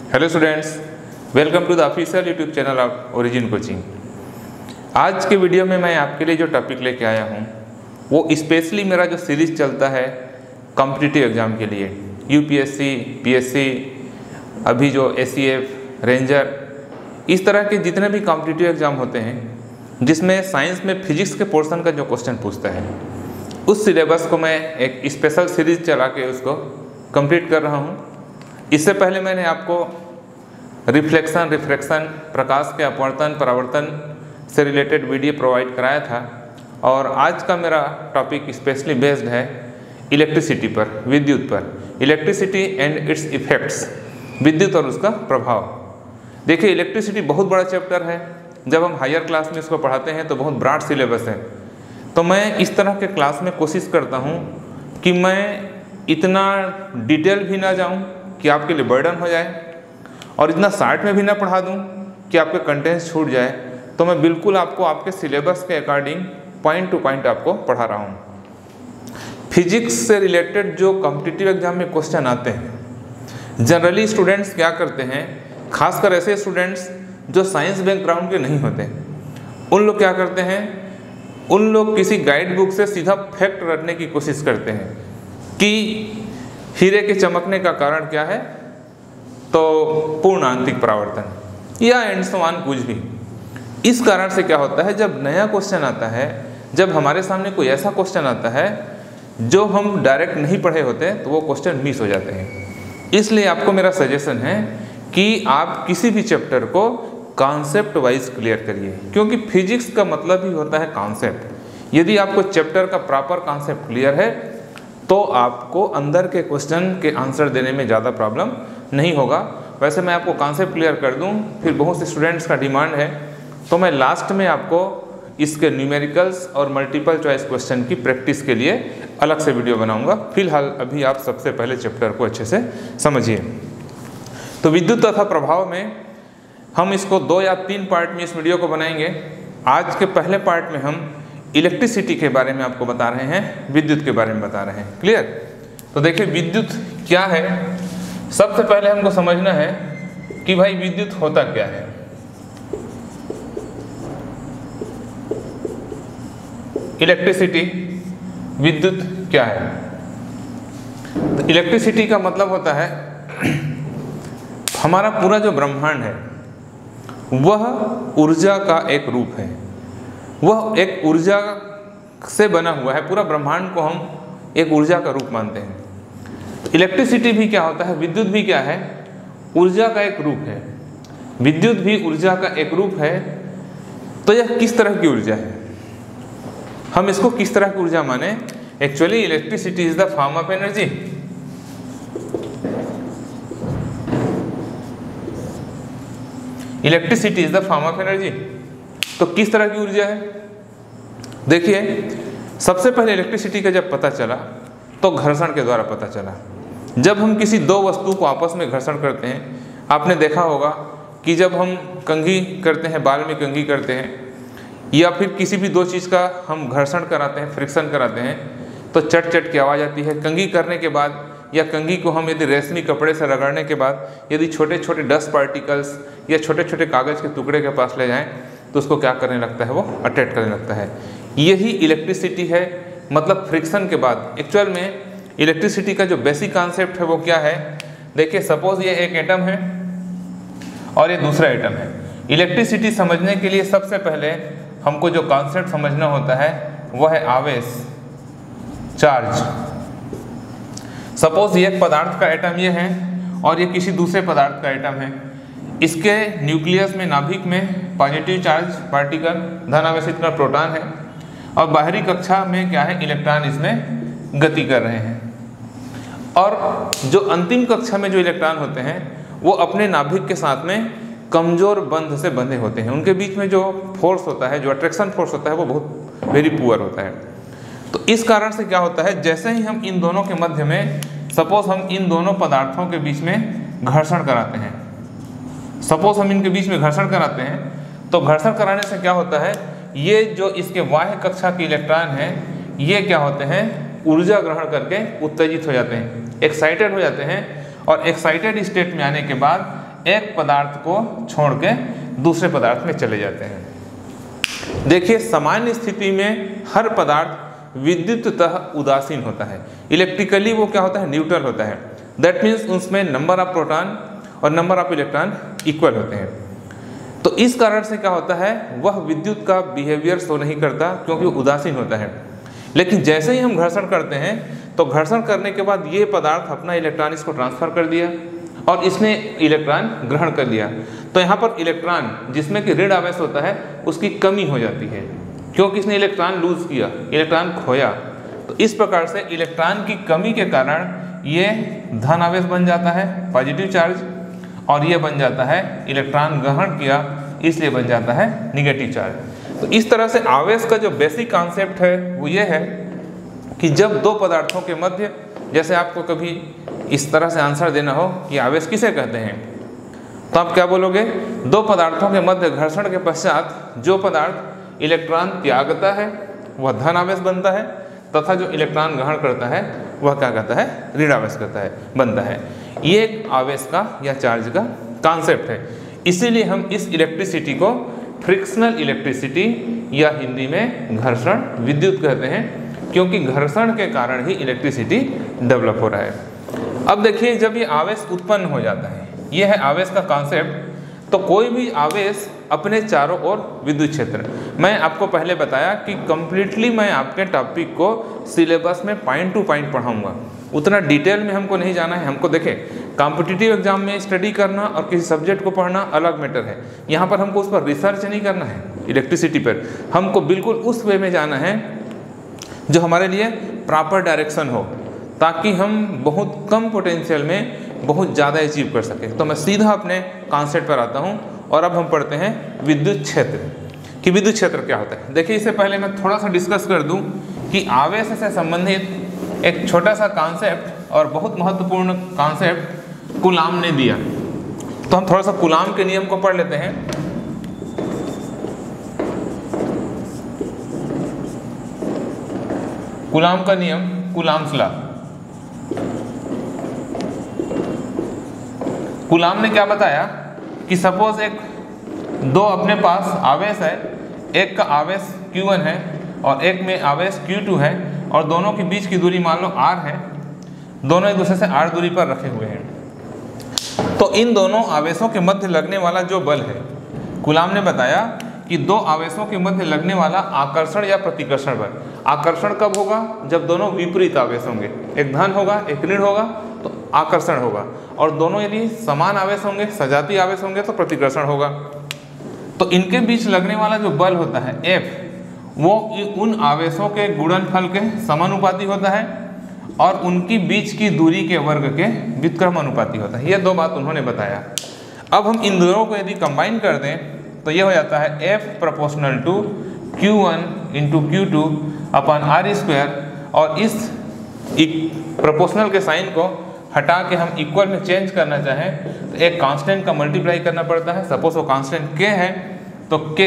Hello students, welcome to the official YouTube channel of Origin coaching. आज के video में मैं आपके लिए जो टॉपिक लेके आया हूँ वो स्पेशली मेरा जो सीरीज़ चलता है कॉम्पिटिटिव एग्ज़ाम के लिए, यूपीएससी, पीएससी, अभी जो एसईएफ, रेंजर, इस तरह के जितने भी कॉम्पिटिटिव एग्ज़ाम होते हैं जिसमें साइंस में फिजिक्स के पोर्शन का जो क्वेश्चन पूछता है, उस सिलेबस को मैं एक स्पेशल सीरीज़ चला के उसको कंप्लीट कर रहा हूँ। इससे पहले मैंने आपको रिफ्लेक्शन, रिफ्रैक्शन, प्रकाश के अपवर्तन, परावर्तन से रिलेटेड वीडियो प्रोवाइड कराया था और आज का मेरा टॉपिक स्पेशली बेस्ड है इलेक्ट्रिसिटी पर, विद्युत पर, इलेक्ट्रिसिटी एंड इट्स इफ़ेक्ट्स, विद्युत और उसका प्रभाव। देखिए, इलेक्ट्रिसिटी बहुत बड़ा चैप्टर है। जब हम हायर क्लास में इसको पढ़ाते हैं तो बहुत ब्रॉड सिलेबस है, तो मैं इस तरह के क्लास में कोशिश करता हूँ कि मैं इतना डिटेल भी ना जाऊँ कि आपके लिए बर्डन हो जाए और इतना शार्ट में भी ना पढ़ा दूं कि आपके कंटेंट्स छूट जाए। तो मैं बिल्कुल आपको आपके सिलेबस के अकॉर्डिंग पॉइंट टू पॉइंट आपको पढ़ा रहा हूं। फिजिक्स से रिलेटेड जो कॉम्पिटिटिव एग्जाम में क्वेश्चन आते हैं, जनरली स्टूडेंट्स क्या करते हैं, खासकर ऐसे स्टूडेंट्स जो साइंस बैकग्राउंड के नहीं होते, उन लोग क्या करते हैं, उन लोग किसी गाइड बुक से सीधा फैक्ट रटने की कोशिश करते हैं कि हीरे के चमकने का कारण क्या है, तो पूर्ण आंतरिक परावर्तन या एंड सो ऑन कुछ भी। इस कारण से क्या होता है, जब नया क्वेश्चन आता है, जब हमारे सामने कोई ऐसा क्वेश्चन आता है जो हम डायरेक्ट नहीं पढ़े होते, तो वो क्वेश्चन मिस हो जाते हैं। इसलिए आपको मेरा सजेशन है कि आप किसी भी चैप्टर को कॉन्सेप्ट वाइज क्लियर करिए, क्योंकि फिजिक्स का मतलब ही होता है कॉन्सेप्ट। यदि आपको चैप्टर का प्रॉपर कॉन्सेप्ट क्लियर है तो आपको अंदर के क्वेश्चन के आंसर देने में ज़्यादा प्रॉब्लम नहीं होगा। वैसे मैं आपको कॉन्सेप्ट क्लियर कर दूं, फिर बहुत से स्टूडेंट्स का डिमांड है तो मैं लास्ट में आपको इसके न्यूमेरिकल्स और मल्टीपल चॉइस क्वेश्चन की प्रैक्टिस के लिए अलग से वीडियो बनाऊंगा। फिलहाल अभी आप सबसे पहले चैप्टर को अच्छे से समझिए। तो विद्युत तथा प्रभाव में हम इसको 2 या 3 पार्ट में इस वीडियो को बनाएंगे। आज के पहले पार्ट में हम इलेक्ट्रिसिटी के बारे में आपको बता रहे हैं, विद्युत के बारे में बता रहे हैं। क्लियर? तो देखिए, विद्युत क्या है। सबसे पहले हमको समझना है कि भाई विद्युत होता क्या है। इलेक्ट्रिसिटी, विद्युत क्या है? तो इलेक्ट्रिसिटी का मतलब होता है हमारा पूरा जो ब्रह्मांड है वह ऊर्जा का एक रूप है, वह एक ऊर्जा से बना हुआ है। पूरा ब्रह्मांड को हम एक ऊर्जा का रूप मानते हैं। इलेक्ट्रिसिटी भी क्या होता है, विद्युत भी क्या है, ऊर्जा का एक रूप है। विद्युत भी ऊर्जा का एक रूप है। तो यह किस तरह की ऊर्जा है, हम इसको किस तरह की ऊर्जा माने? Actually electricity is the form of energy. Electricity is the form of energy. तो किस तरह की ऊर्जा है? देखिए, सबसे पहले इलेक्ट्रिसिटी का जब पता चला तो घर्षण के द्वारा पता चला। जब हम किसी 2 वस्तु को आपस में घर्षण करते हैं, आपने देखा होगा कि जब हम कंघी करते हैं, बाल में कंघी करते हैं, या फिर किसी भी 2 चीज़ का हम घर्षण कराते हैं, फ्रिक्शन कराते हैं, तो चट चट की आवाज़ आती है। कंघी करने के बाद या कंघी को हम यदि रेशमी कपड़े से रगड़ने के बाद यदि छोटे छोटे डस्ट पार्टिकल्स या छोटे छोटे कागज़ के टुकड़े के पास ले जाएं तो उसको क्या करने लगता है, वो अट्रैक्ट करने लगता है। यही इलेक्ट्रिसिटी है। मतलब फ्रिक्शन के बाद एक्चुअल में इलेक्ट्रिसिटी का जो बेसिक कॉन्सेप्ट है वो क्या है? देखिए, सपोज ये एक एटम है और ये दूसरा एटम है। इलेक्ट्रिसिटी समझने के लिए सबसे पहले हमको जो कॉन्सेप्ट समझना होता है वह है आवेश, चार्ज। सपोज ये एक पदार्थ का एटम ये है और ये किसी दूसरे पदार्थ का एटम है। इसके न्यूक्लियस में, नाभिक में पॉजिटिव चार्ज पार्टिकल, धन आवेशित कण प्रोटॉन है, और बाहरी कक्षा में क्या है, इलेक्ट्रॉन इसमें गति कर रहे हैं। और जो अंतिम कक्षा में जो इलेक्ट्रॉन होते हैं वो अपने नाभिक के साथ में कमजोर बंध से बंधे होते हैं। उनके बीच में जो फोर्स होता है, जो अट्रैक्शन फोर्स होता है, वो बहुत वेरी पुअर होता है। तो इस कारण से क्या होता है, जैसे ही हम इन दोनों के मध्य में, सपोज हम इन दोनों पदार्थों के बीच में घर्षण कराते हैं, सपोज हम इनके बीच में घर्षण कराते हैं, तो घर्षण कराने से क्या होता है, ये जो इसके बाह्य कक्षा के इलेक्ट्रॉन हैं ये क्या होते हैं, ऊर्जा ग्रहण करके उत्तेजित हो जाते हैं, एक्साइटेड हो जाते हैं। और एक्साइटेड स्टेट में आने के बाद एक पदार्थ को छोड़ के दूसरे पदार्थ में चले जाते हैं। देखिए, सामान्य स्थिति में हर पदार्थ विद्युततः उदासीन होता है। इलेक्ट्रिकली वो क्या होता है, न्यूट्रल होता है। दैट मीन्स उसमें नंबर ऑफ प्रोटॉन और नंबर ऑफ इलेक्ट्रॉन इक्वल होते हैं। तो इस कारण से क्या होता है, वह विद्युत का बिहेवियर शो नहीं करता क्योंकि उदासीन होता है। लेकिन जैसे ही हम घर्षण करते हैं तो घर्षण करने के बाद ये पदार्थ अपना इलेक्ट्रॉन इसको ट्रांसफर कर दिया और इसने इलेक्ट्रॉन ग्रहण कर लिया। तो यहाँ पर इलेक्ट्रॉन जिसमें कि ऋण आवेश होता है उसकी कमी हो जाती है क्योंकि इसने इलेक्ट्रॉन लूज किया, इलेक्ट्रॉन खोया। तो इस प्रकार से इलेक्ट्रॉन की कमी के कारण ये धन आवेश बन जाता है, पॉजिटिव चार्ज, और ये बन जाता है इलेक्ट्रॉन ग्रहण किया इसलिए बन जाता है निगेटिव चार्ज। तो इस तरह से आवेश का जो बेसिक कॉन्सेप्ट है वो ये है कि जब दो पदार्थों के मध्य, जैसे आपको कभी इस तरह से आंसर देना हो कि आवेश किसे कहते हैं, तो आप क्या बोलोगे, दो पदार्थों के मध्य घर्षण के पश्चात जो पदार्थ इलेक्ट्रॉन त्यागता है वह धन आवेश बनता है तथा जो इलेक्ट्रॉन ग्रहण करता है वह क्या कहता है, ऋण आवेश करता है, बनता है। ये एक आवेश का या चार्ज का कॉन्सेप्ट है। इसीलिए हम इस इलेक्ट्रिसिटी को फ्रिक्शनल इलेक्ट्रिसिटी या हिंदी में घर्षण विद्युत कहते हैं, क्योंकि घर्षण के कारण ही इलेक्ट्रिसिटी डेवलप हो रहा है। अब देखिए, जब ये आवेश उत्पन्न हो जाता है, ये है आवेश का कॉन्सेप्ट। तो कोई भी आवेश अपने चारों ओर विद्युत क्षेत्र, मैं आपको पहले बताया कि कंप्लीटली मैं आपके टॉपिक को सिलेबस में पॉइंट टू पॉइंट पढ़ाऊंगा, उतना डिटेल में हमको नहीं जाना है। हमको देखें, कॉम्पिटिटिव एग्जाम में स्टडी करना और किसी सब्जेक्ट को पढ़ना अलग मैटर है। यहाँ पर हमको उस पर रिसर्च नहीं करना है, इलेक्ट्रिसिटी पर हमको बिल्कुल उस वे में जाना है जो हमारे लिए प्रॉपर डायरेक्शन हो, ताकि हम बहुत कम पोटेंशियल में बहुत ज़्यादा अचीव कर सकें। तो मैं सीधा अपने कॉन्सेप्ट पर आता हूँ और अब हम पढ़ते हैं विद्युत क्षेत्र कि विद्युत क्षेत्र क्या होता है। देखिए, इससे पहले मैं थोड़ा सा डिस्कस कर दूँ कि आवेश से संबंधित एक छोटा सा कॉन्सेप्ट और बहुत महत्वपूर्ण कॉन्सेप्ट कूलाम ने दिया। तो हम थोड़ा सा कूलाम के नियम को पढ़ लेते हैं। कूलाम का नियम, कूलाम्स लॉ। कूलाम ने क्या बताया कि सपोज एक दो अपने पास आवेश है, एक का आवेश Q1 है और एक में आवेश Q2 है, और दोनों के बीच की दूरी मान लो r है, दोनों एक दूसरे से r दूरी पर रखे हुए हैं। तो इन दोनों आवेशों के मध्य लगने वाला जो बल है, कूलाम ने बताया कि दो आवेशों के मध्य लगने वाला आकर्षण या प्रतिकर्षण बल, आकर्षण कब होगा, जब दोनों विपरीत आवेश होंगे, एक धन होगा एक ऋण होगा तो आकर्षण होगा, और दोनों यदि समान आवेश होंगे, सजातीय आवेश होंगे तो प्रतिकर्षण होगा। तो इनके बीच लगने वाला जो बल होता है F, वो उन आवेशों के गुणनफल के समानुपाती होता है और उनकी बीच की दूरी के वर्ग के व्युत्क्रमानुपाती होता है। ये दो बात उन्होंने बताया। अब हम इन दोनों को यदि कंबाइन कर दें तो ये हो जाता है F proportional to Q1 into Q2 upon R square, और इस प्रोपोर्शनल के साइन को हटा के हम इक्वल में चेंज करना चाहें तो एक कांस्टेंट का मल्टीप्लाई करना पड़ता है। सपोज वो कांस्टेंट K है तो K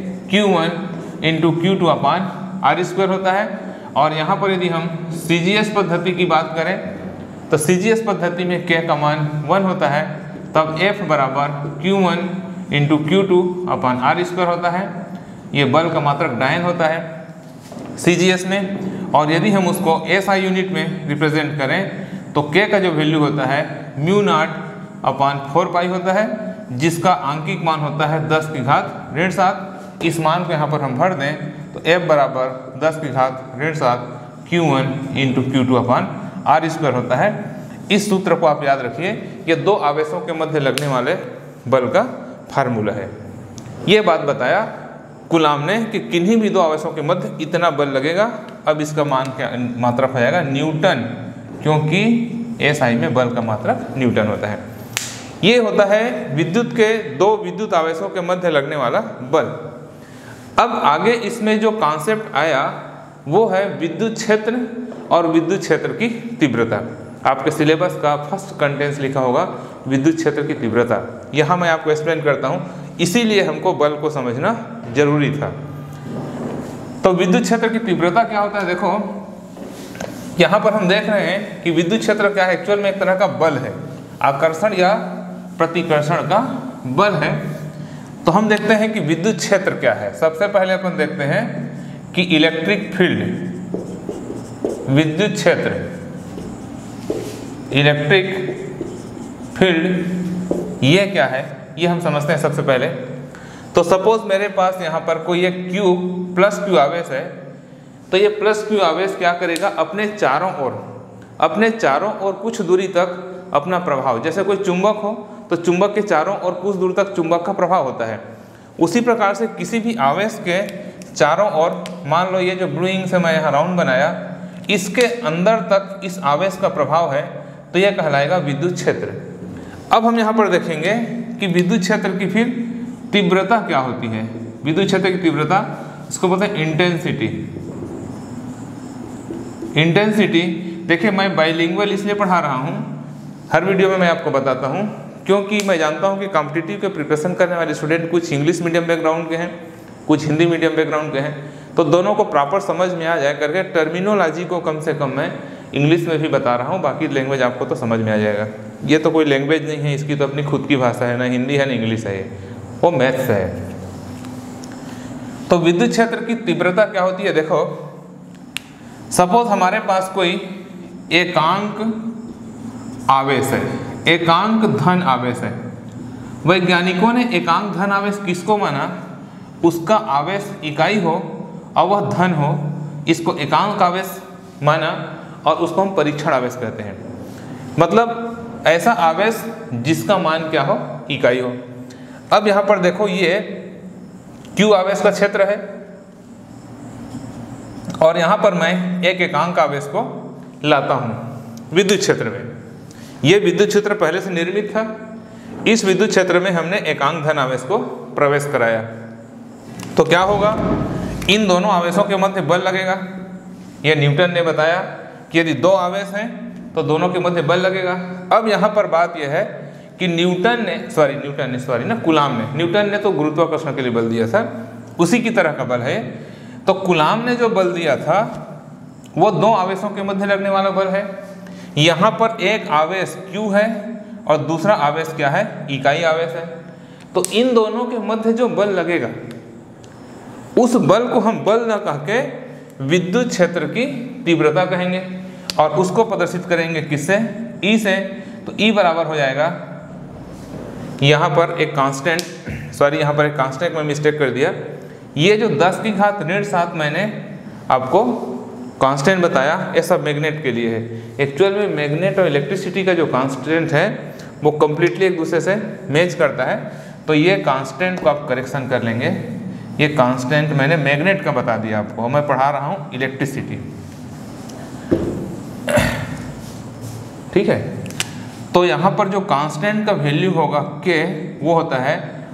Q1 into Q2 upon R square होता है। और यहाँ पर यदि हम CGS पद्धति की बात करें तो CGS पद्धति में K का मान 1 होता है, तब F बराबर Q1 into Q2 upon R square होता है। ये बल का मात्रक डायन होता है CGS में। और यदि हम उसको SI यूनिट में रिप्रेजेंट करें तो K का जो वैल्यू होता है म्यू नॉट अपॉन 4 पाई होता है, जिसका आंकिक मान होता है 10 की घात ऋण 7। इस मान को यहाँ पर हम भर दें तो F बराबर 10 की घात ऋण 7 Q1 into Q2 upon R square होता है। इस सूत्र को आप याद रखिए, ये दो आवेशों के मध्य लगने वाले बल का फार्मूला है। ये बात बताया कूलाम ने कि किन्हीं भी दो आवेशों के मध्य इतना बल लगेगा। अब इसका मान क्या मात्रक हो जाएगा, न्यूटन, क्योंकि SI में बल का मात्रक न्यूटन होता है। ये होता है विद्युत के दो विद्युत आवेशों के मध्य लगने वाला बल। अब आगे इसमें जो कॉन्सेप्ट आया वो है विद्युत क्षेत्र और विद्युत क्षेत्र की तीव्रता। आपके सिलेबस का फर्स्ट कंटेंट्स लिखा होगा विद्युत क्षेत्र की तीव्रता। यहाँ मैं आपको एक्सप्लेन करता हूँ, इसीलिए हमको बल को समझना जरूरी था। तो विद्युत क्षेत्र की तीव्रता क्या होता है, देखो यहाँ पर हम देख रहे हैं कि विद्युत क्षेत्र क्या है, एक्चुअल में एक तरह का बल है, आकर्षण या प्रतिकर्षण का बल है। तो हम देखते हैं कि विद्युत क्षेत्र क्या है। सबसे पहले अपन देखते हैं कि इलेक्ट्रिक फील्ड, विद्युत क्षेत्र, इलेक्ट्रिक फील्ड ये क्या है, ये हम समझते हैं सबसे पहले। तो सपोज मेरे पास यहाँ पर कोई एक Q प्लस Q आवेश है, तो ये प्लस Q आवेश क्या करेगा, अपने चारों ओर कुछ दूरी तक अपना प्रभाव, जैसे कोई चुंबक हो तो चुंबक के चारों ओर कुछ दूर तक चुंबक का प्रभाव होता है, उसी प्रकार से किसी भी आवेश के चारों ओर, मान लो ये जो ब्लूइंग से मैं यहाँ राउंड बनाया, इसके अंदर तक इस आवेश का प्रभाव है, तो यह कहलाएगा विद्युत क्षेत्र। अब हम यहाँ पर देखेंगे कि विद्युत क्षेत्र की फिर तीव्रता क्या होती है। विद्युत क्षेत्र की तीव्रता, इसको बोलते हैं इंटेंसिटी। इंटेंसिटी देखिए, मैं बाइलिंगुअल इसलिए पढ़ा रहा हूँ, हर वीडियो में मैं आपको बताता हूँ, क्योंकि मैं जानता हूँ कि कॉम्पिटिटिव के प्रिपरेशन करने वाले स्टूडेंट कुछ इंग्लिश मीडियम बैकग्राउंड के हैं, कुछ हिंदी मीडियम बैकग्राउंड के हैं, तो दोनों को प्रॉपर समझ में आ जाए करके टर्मिनोलॉजी को कम से कम मैं इंग्लिश में भी बता रहा हूँ, बाकी लैंग्वेज आपको तो समझ में आ जाएगा। ये तो कोई लैंग्वेज नहीं है, इसकी तो अपनी खुद की भाषा है, ना हिंदी है ना इंग्लिश है, वो मैथ्स है। तो विद्युत क्षेत्र की तीव्रता क्या होती है, देखो सपोज हमारे पास कोई एकांक आवेश है, एकांक धन आवेश है। वैज्ञानिकों ने एकांक धन आवेश किसको माना, उसका आवेश इकाई हो और वह धन हो, इसको एकांक आवेश माना, और उसको हम परीक्षण आवेश कहते हैं। मतलब ऐसा आवेश जिसका मान क्या हो, इकाई हो। अब यहाँ पर देखो ये Q आवेश का क्षेत्र है, और यहाँ पर मैं एक एकांक आवेश को लाता हूँ विद्युत क्षेत्र में। ये विद्युत क्षेत्र पहले से निर्मित था, इस विद्युत क्षेत्र में हमने एकांक धन आवेश को प्रवेश कराया, तो क्या होगा, इन दोनों आवेशों के मध्य बल लगेगा। यह न्यूटन ने बताया कि यदि दो आवेश हैं तो दोनों के मध्य बल लगेगा। अब यहाँ पर बात यह है कि न्यूटन ने तो गुरुत्वाकर्षण के लिए बल दिया था, उसी की तरह का बल है। तो कूलाम ने जो बल दिया था वो दो आवेशों के मध्य लगने वाला बल है। यहाँ पर एक आवेश Q है और दूसरा आवेश क्या है, इकाई आवेश है। तो इन दोनों के मध्य जो बल लगेगा, उस बल को हम बल न कह के विद्युत क्षेत्र की तीव्रता कहेंगे, और उसको प्रदर्शित करेंगे किससे, E से। तो E बराबर हो जाएगा, यहाँ पर एक कांस्टेंट में मिस्टेक कर दिया, ये जो 10 की घात ऋण 7 मैंने आपको कांस्टेंट बताया, ये सब मैग्नेट के लिए है। एक्चुअल में मैग्नेट और इलेक्ट्रिसिटी का जो कांस्टेंट है वो कम्प्लीटली एक दूसरे से मैच करता है, तो ये कांस्टेंट को आप करेक्शन कर लेंगे। ये कांस्टेंट मैंने मैग्नेट का बता दिया आपको, मैं पढ़ा रहा हूँ इलेक्ट्रिसिटी, ठीक है। तो यहाँ पर जो कांस्टेंट का वैल्यू होगा K, वो होता है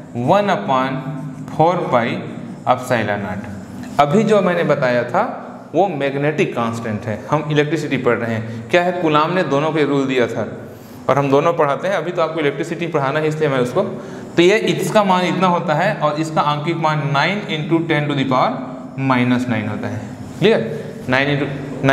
1/4 पाई एप्सिलॉन नॉट। अभी जो मैंने बताया था वो मैग्नेटिक कांस्टेंट है, हम इलेक्ट्रिसिटी पढ़ रहे हैं। क्या है, कूलाम ने दोनों के रूल दिया था और हम दोनों पढ़ाते हैं, अभी तो आपको इलेक्ट्रिसिटी पढ़ाना है इसलिए मैं उसको, तो ये इसका मान इतना होता है और इसका आंकिक मान 9 × 10⁻⁻9 होता है। क्लियर, 9 ×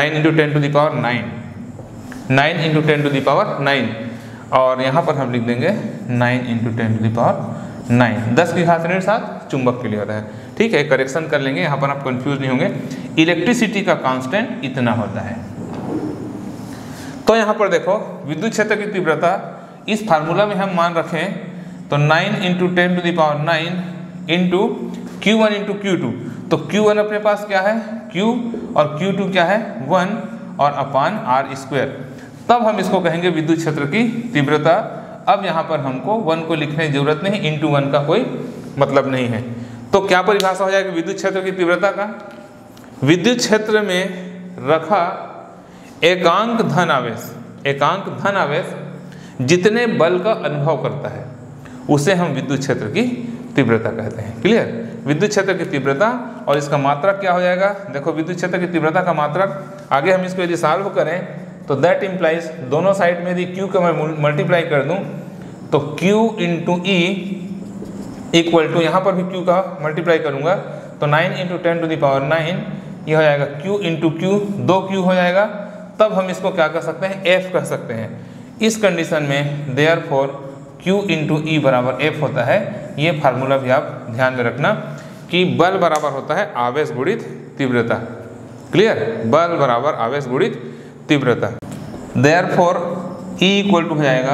10⁻9, और यहाँ पर हम लिख देंगे 9 × 10⁻9, 10 की घात ऋण 7 चुंबक के लिए होता है, ठीक है। करेक्शन कर लेंगे, यहाँ पर आप कंफ्यूज नहीं होंगे। इलेक्ट्रिसिटी का कांस्टेंट इतना होता है। तो यहाँ पर देखो विद्युत क्षेत्र की तीव्रता इस फार्मूला में हम मान रखें तो 9 × 10⁻9 × Q1 × Q2, तो Q1 अपने पास क्या है, Q, और Q2 क्या है, 1 और अपान r²। तब हम इसको कहेंगे विद्युत क्षेत्र की तीव्रता। अब यहाँ पर हमको 1 को लिखने की जरूरत नहीं, इंटू 1 का कोई मतलब नहीं है। तो क्या परिभाषा हो जाएगी विद्युत क्षेत्र की तीव्रता का, विद्युत क्षेत्र में रखा एकांक धन आवेश जितने बल का अनुभव करता है उसे हम विद्युत क्षेत्र की तीव्रता कहते हैं। क्लियर, विद्युत क्षेत्र की तीव्रता और इसका मात्रक क्या हो जाएगा, देखो विद्युत क्षेत्र की तीव्रता का मात्रक, आगे हम इसको यदि सॉल्व करें तो दैट इम्प्लाइज दोनों साइड में यदि Q का मैं मल्टीप्लाई कर दूं तो Q × E इक्वल टू, यहाँ पर भी Q का मल्टीप्लाई करूँगा तो 9 × 10⁻9, ये हो जाएगा Q × Q, 2Q हो जाएगा। तब हम इसको क्या कर सकते हैं, F कह सकते हैं। इस कंडीशन में देयरफॉर Q इंटू ई बराबर F होता है। ये फार्मूला भी आप ध्यान में रखना कि बल बराबर होता है आवेश गुणित तीव्रता। क्लियर, बल बराबर आवेश गुणित तीव्रता। देयरफॉर E इक्वल टू हो जाएगा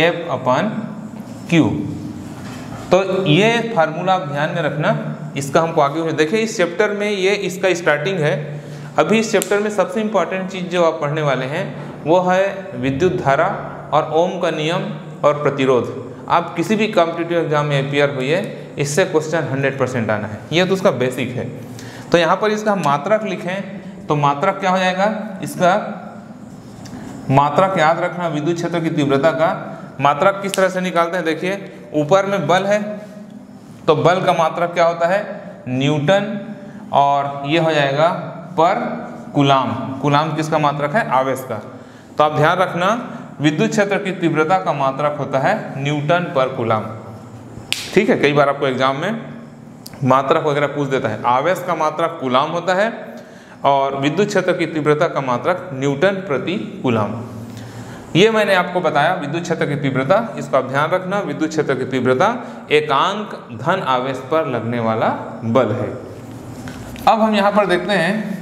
F/Q। तो ये फार्मूला आप ध्यान में रखना, इसका हमको आगे देखिए इस चैप्टर में ये इसका स्टार्टिंग है। अभी इस चैप्टर में सबसे इम्पॉर्टेंट चीज़ जो आप पढ़ने वाले हैं वो है विद्युत धारा और ओम का नियम और प्रतिरोध। आप किसी भी कॉम्पिटिटिव एग्जाम में अपियर हुई है, इससे क्वेश्चन 100% आना है, यह तो उसका बेसिक है। तो यहाँ पर इसका मात्रक लिखें तो मात्रक क्या हो जाएगा, इसका मात्रक याद रखना विद्युत क्षेत्र की तीव्रता का मात्रक किस तरह से निकालते हैं। देखिए ऊपर में बल है तो बल का मात्रक क्या होता है न्यूटन, और ये हो जाएगा पर कूलाम। कूलाम किसका मात्रक है, आवेश का। तो आप ध्यान रखना विद्युत क्षेत्र की तीव्रता का मात्रक होता है न्यूटन पर कूलाम। ठीक है, कई बार आपको एग्जाम में मात्रक वगैरह पूछ देता है। आवेश का मात्रक कूलाम होता है और विद्युत क्षेत्र की तीव्रता का मात्रक न्यूटन प्रति कूलाम। ये मैंने आपको बताया विद्युत क्षेत्र की तीव्रता, इसको आप ध्यान रखना। विद्युत क्षेत्र की तीव्रता एकांक धन आवेश पर लगने वाला बल है। अब हम यहाँ पर देखते हैं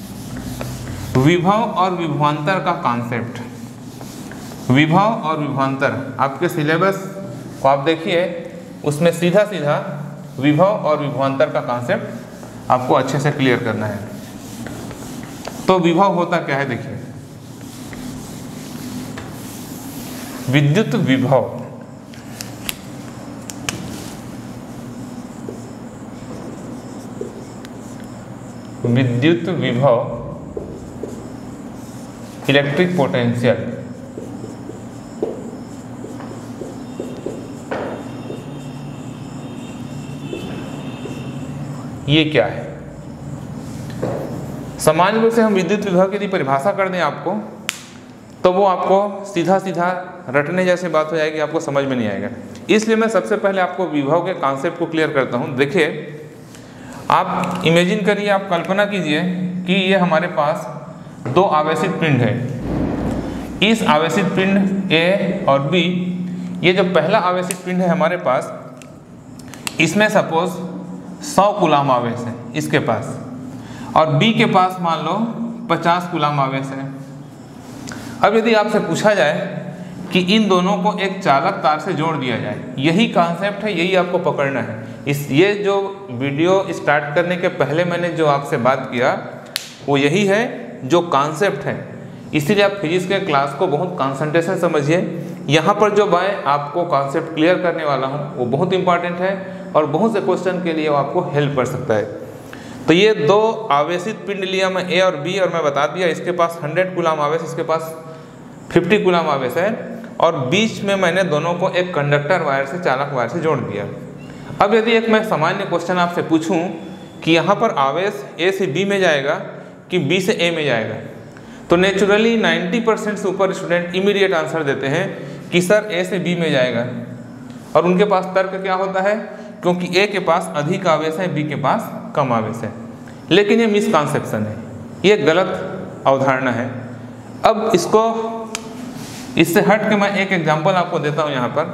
विभव और विभवांतर का कॉन्सेप्ट। विभव और विभवांतर आपके सिलेबस को आप देखिए, उसमें सीधा सीधा विभव और विभवांतर का कॉन्सेप्ट आपको अच्छे से क्लियर करना है। तो विभव होता क्या है, देखिए विद्युत विभव विद्युत विभव इलेक्ट्रिक पोटेंशियल ये क्या है। सामान्य रूप से हम विद्युत विभव की यदि परिभाषा कर दें आपको, तो वो आपको सीधा सीधा रटने जैसे बात हो जाएगी, आपको समझ में नहीं आएगा। इसलिए मैं सबसे पहले आपको विभव के कॉन्सेप्ट को क्लियर करता हूँ। देखिए आप इमेजिन करिए, आप कल्पना कीजिए कि ये हमारे पास दो आवेशित पिंड है। इस आवेशित पिंड A और B, ये जो पहला आवेशित पिंड है हमारे पास, इसमें सपोज 100 कूलाम आवेश है इसके पास, और B के पास मान लो 50 कूलाम आवेश है। अब यदि आपसे पूछा जाए कि इन दोनों को एक चालक तार से जोड़ दिया जाए, यही कॉन्सेप्ट है, यही आपको पकड़ना है। ये जो वीडियो स्टार्ट करने के पहले मैंने जो आपसे बात किया वो यही है जो कॉन्सेप्ट है। इसीलिए आप फिजिक्स के क्लास को बहुत कंसंट्रेशन समझिए। यहाँ पर जो मैं आपको कॉन्सेप्ट क्लियर करने वाला हूँ वो बहुत इंपॉर्टेंट है और बहुत से क्वेश्चन के लिए वो आपको हेल्प कर सकता है। तो ये दो आवेशित पिंड लिया मैं A और B, और मैं बता दिया इसके पास 100 कूलाम आवेश, इसके पास 50 कूलाम आवेश है, और बीच में मैंने दोनों को एक कंडक्टर वायर से, चालक वायर से जोड़ दिया। अब यदि एक मैं सामान्य क्वेश्चन आपसे पूछूं कि यहाँ पर आवेश A से B में जाएगा कि B से A में जाएगा, तो नेचुरली 90% से ऊपर स्टूडेंट इमीडिएट आंसर देते हैं कि सर A से B में जाएगा, और उनके पास तर्क क्या होता है, क्योंकि A के पास अधिक आवेश है, B के पास कम आवेश है। लेकिन ये मिसकॉन्सेप्शन है, ये गलत अवधारणा है। अब इससे हट के मैं एक एग्जांपल आपको देता हूँ। यहाँ पर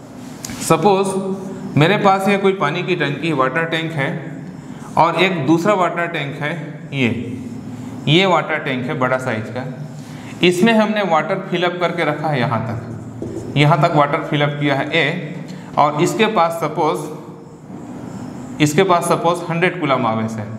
सपोज मेरे पास ये कोई पानी की टंकी, वाटर टैंक है, और एक दूसरा वाटर टैंक है, ये वाटर टैंक है बड़ा साइज का। इसमें हमने वाटर फिलअप करके रखा है, यहाँ तक वाटर फिलअप किया है A, और इसके पास सपोज 100 कूलाम आवेश है।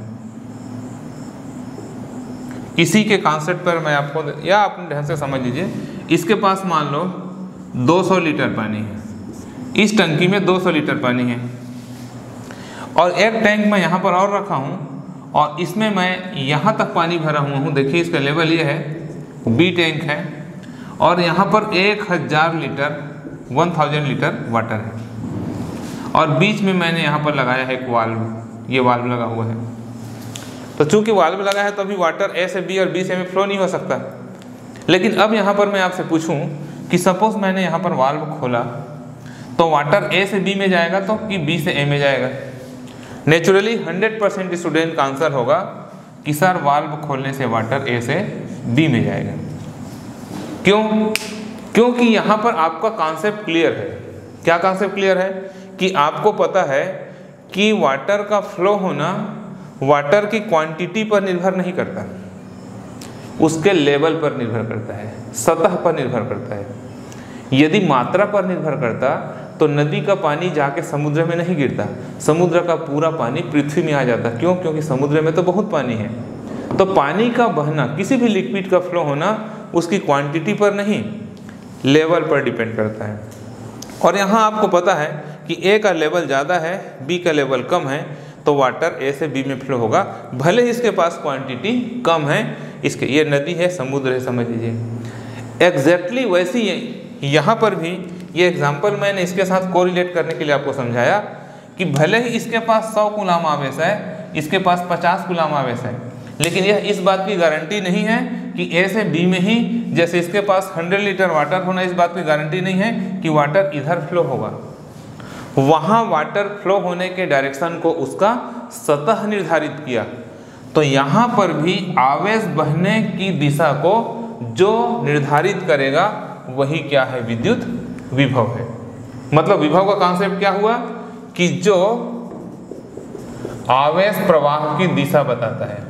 इसी के कॉन्सेप्ट पर मैं आपको, या आप ढंग से समझ लीजिए, इसके पास मान लो 200 लीटर पानी है, इस टंकी में 200 लीटर पानी है, और एक टैंक मैं यहाँ पर और रखा हूँ, और इसमें मैं यहाँ तक पानी भरा हुआ हूँ। देखिए इसका लेवल ये है, B टैंक है, और यहाँ पर 1000 लीटर वाटर है, और बीच में मैंने यहाँ पर लगाया है एक वाल्व, ये वाल्व लगा हुआ है। तो चूंकि वाल्व लगा है तो अभी वाटर A से B और B से में फ्लो नहीं हो सकता। लेकिन अब यहाँ पर मैं आपसे पूछूं कि सपोज मैंने यहाँ पर वाल्व खोला, तो वाटर A से B में जाएगा तो कि B से A में जाएगा। नेचुरली 100% स्टूडेंट का आंसर होगा कि सर वाल्व खोलने से वाटर A से B में जाएगा। क्यों? क्योंकि यहाँ पर आपका कॉन्सेप्ट क्लियर है। क्या कॉन्सेप्ट क्लियर है कि आपको पता है कि वाटर का फ्लो होना वाटर की क्वांटिटी पर निर्भर नहीं करता, उसके लेवल पर निर्भर करता है, सतह पर निर्भर करता है। यदि मात्रा पर निर्भर करता तो नदी का पानी जाके समुद्र में नहीं गिरता, समुद्र का पूरा पानी पृथ्वी में आ जाता। क्यों? क्योंकि समुद्र में तो बहुत पानी है। तो पानी का बहना, किसी भी लिक्विड का फ्लो होना उसकी क्वांटिटी पर नहीं, लेवल पर डिपेंड करता है। और यहाँ आपको पता है कि ए का लेवल ज़्यादा है, बी का लेवल कम है, तो वाटर ए से बी में फ्लो होगा, भले ही इसके पास क्वांटिटी कम है। इसके ये नदी है, समुद्र है, समझ लीजिए। एग्जैक्टली वैसी यहाँ पर भी ये एग्जाम्पल मैंने इसके साथ कोरिलेट करने के लिए आपको समझाया कि भले ही इसके पास 100 कूलाम आवेश है, इसके पास 50 कूलाम आवेश है, लेकिन यह इस बात की गारंटी नहीं है कि ए से बी में ही, जैसे इसके पास 100 लीटर वाटर होना, इस बात की गारंटी नहीं है कि वाटर इधर फ्लो होगा। वहाँ वाटर फ्लो होने के डायरेक्शन को उसका सतह निर्धारित किया। तो यहाँ पर भी आवेश बहने की दिशा को जो निर्धारित करेगा वही क्या है? विद्युत विभव है। मतलब विभव का कॉन्सेप्ट क्या हुआ कि जो आवेश प्रवाह की दिशा बताता है,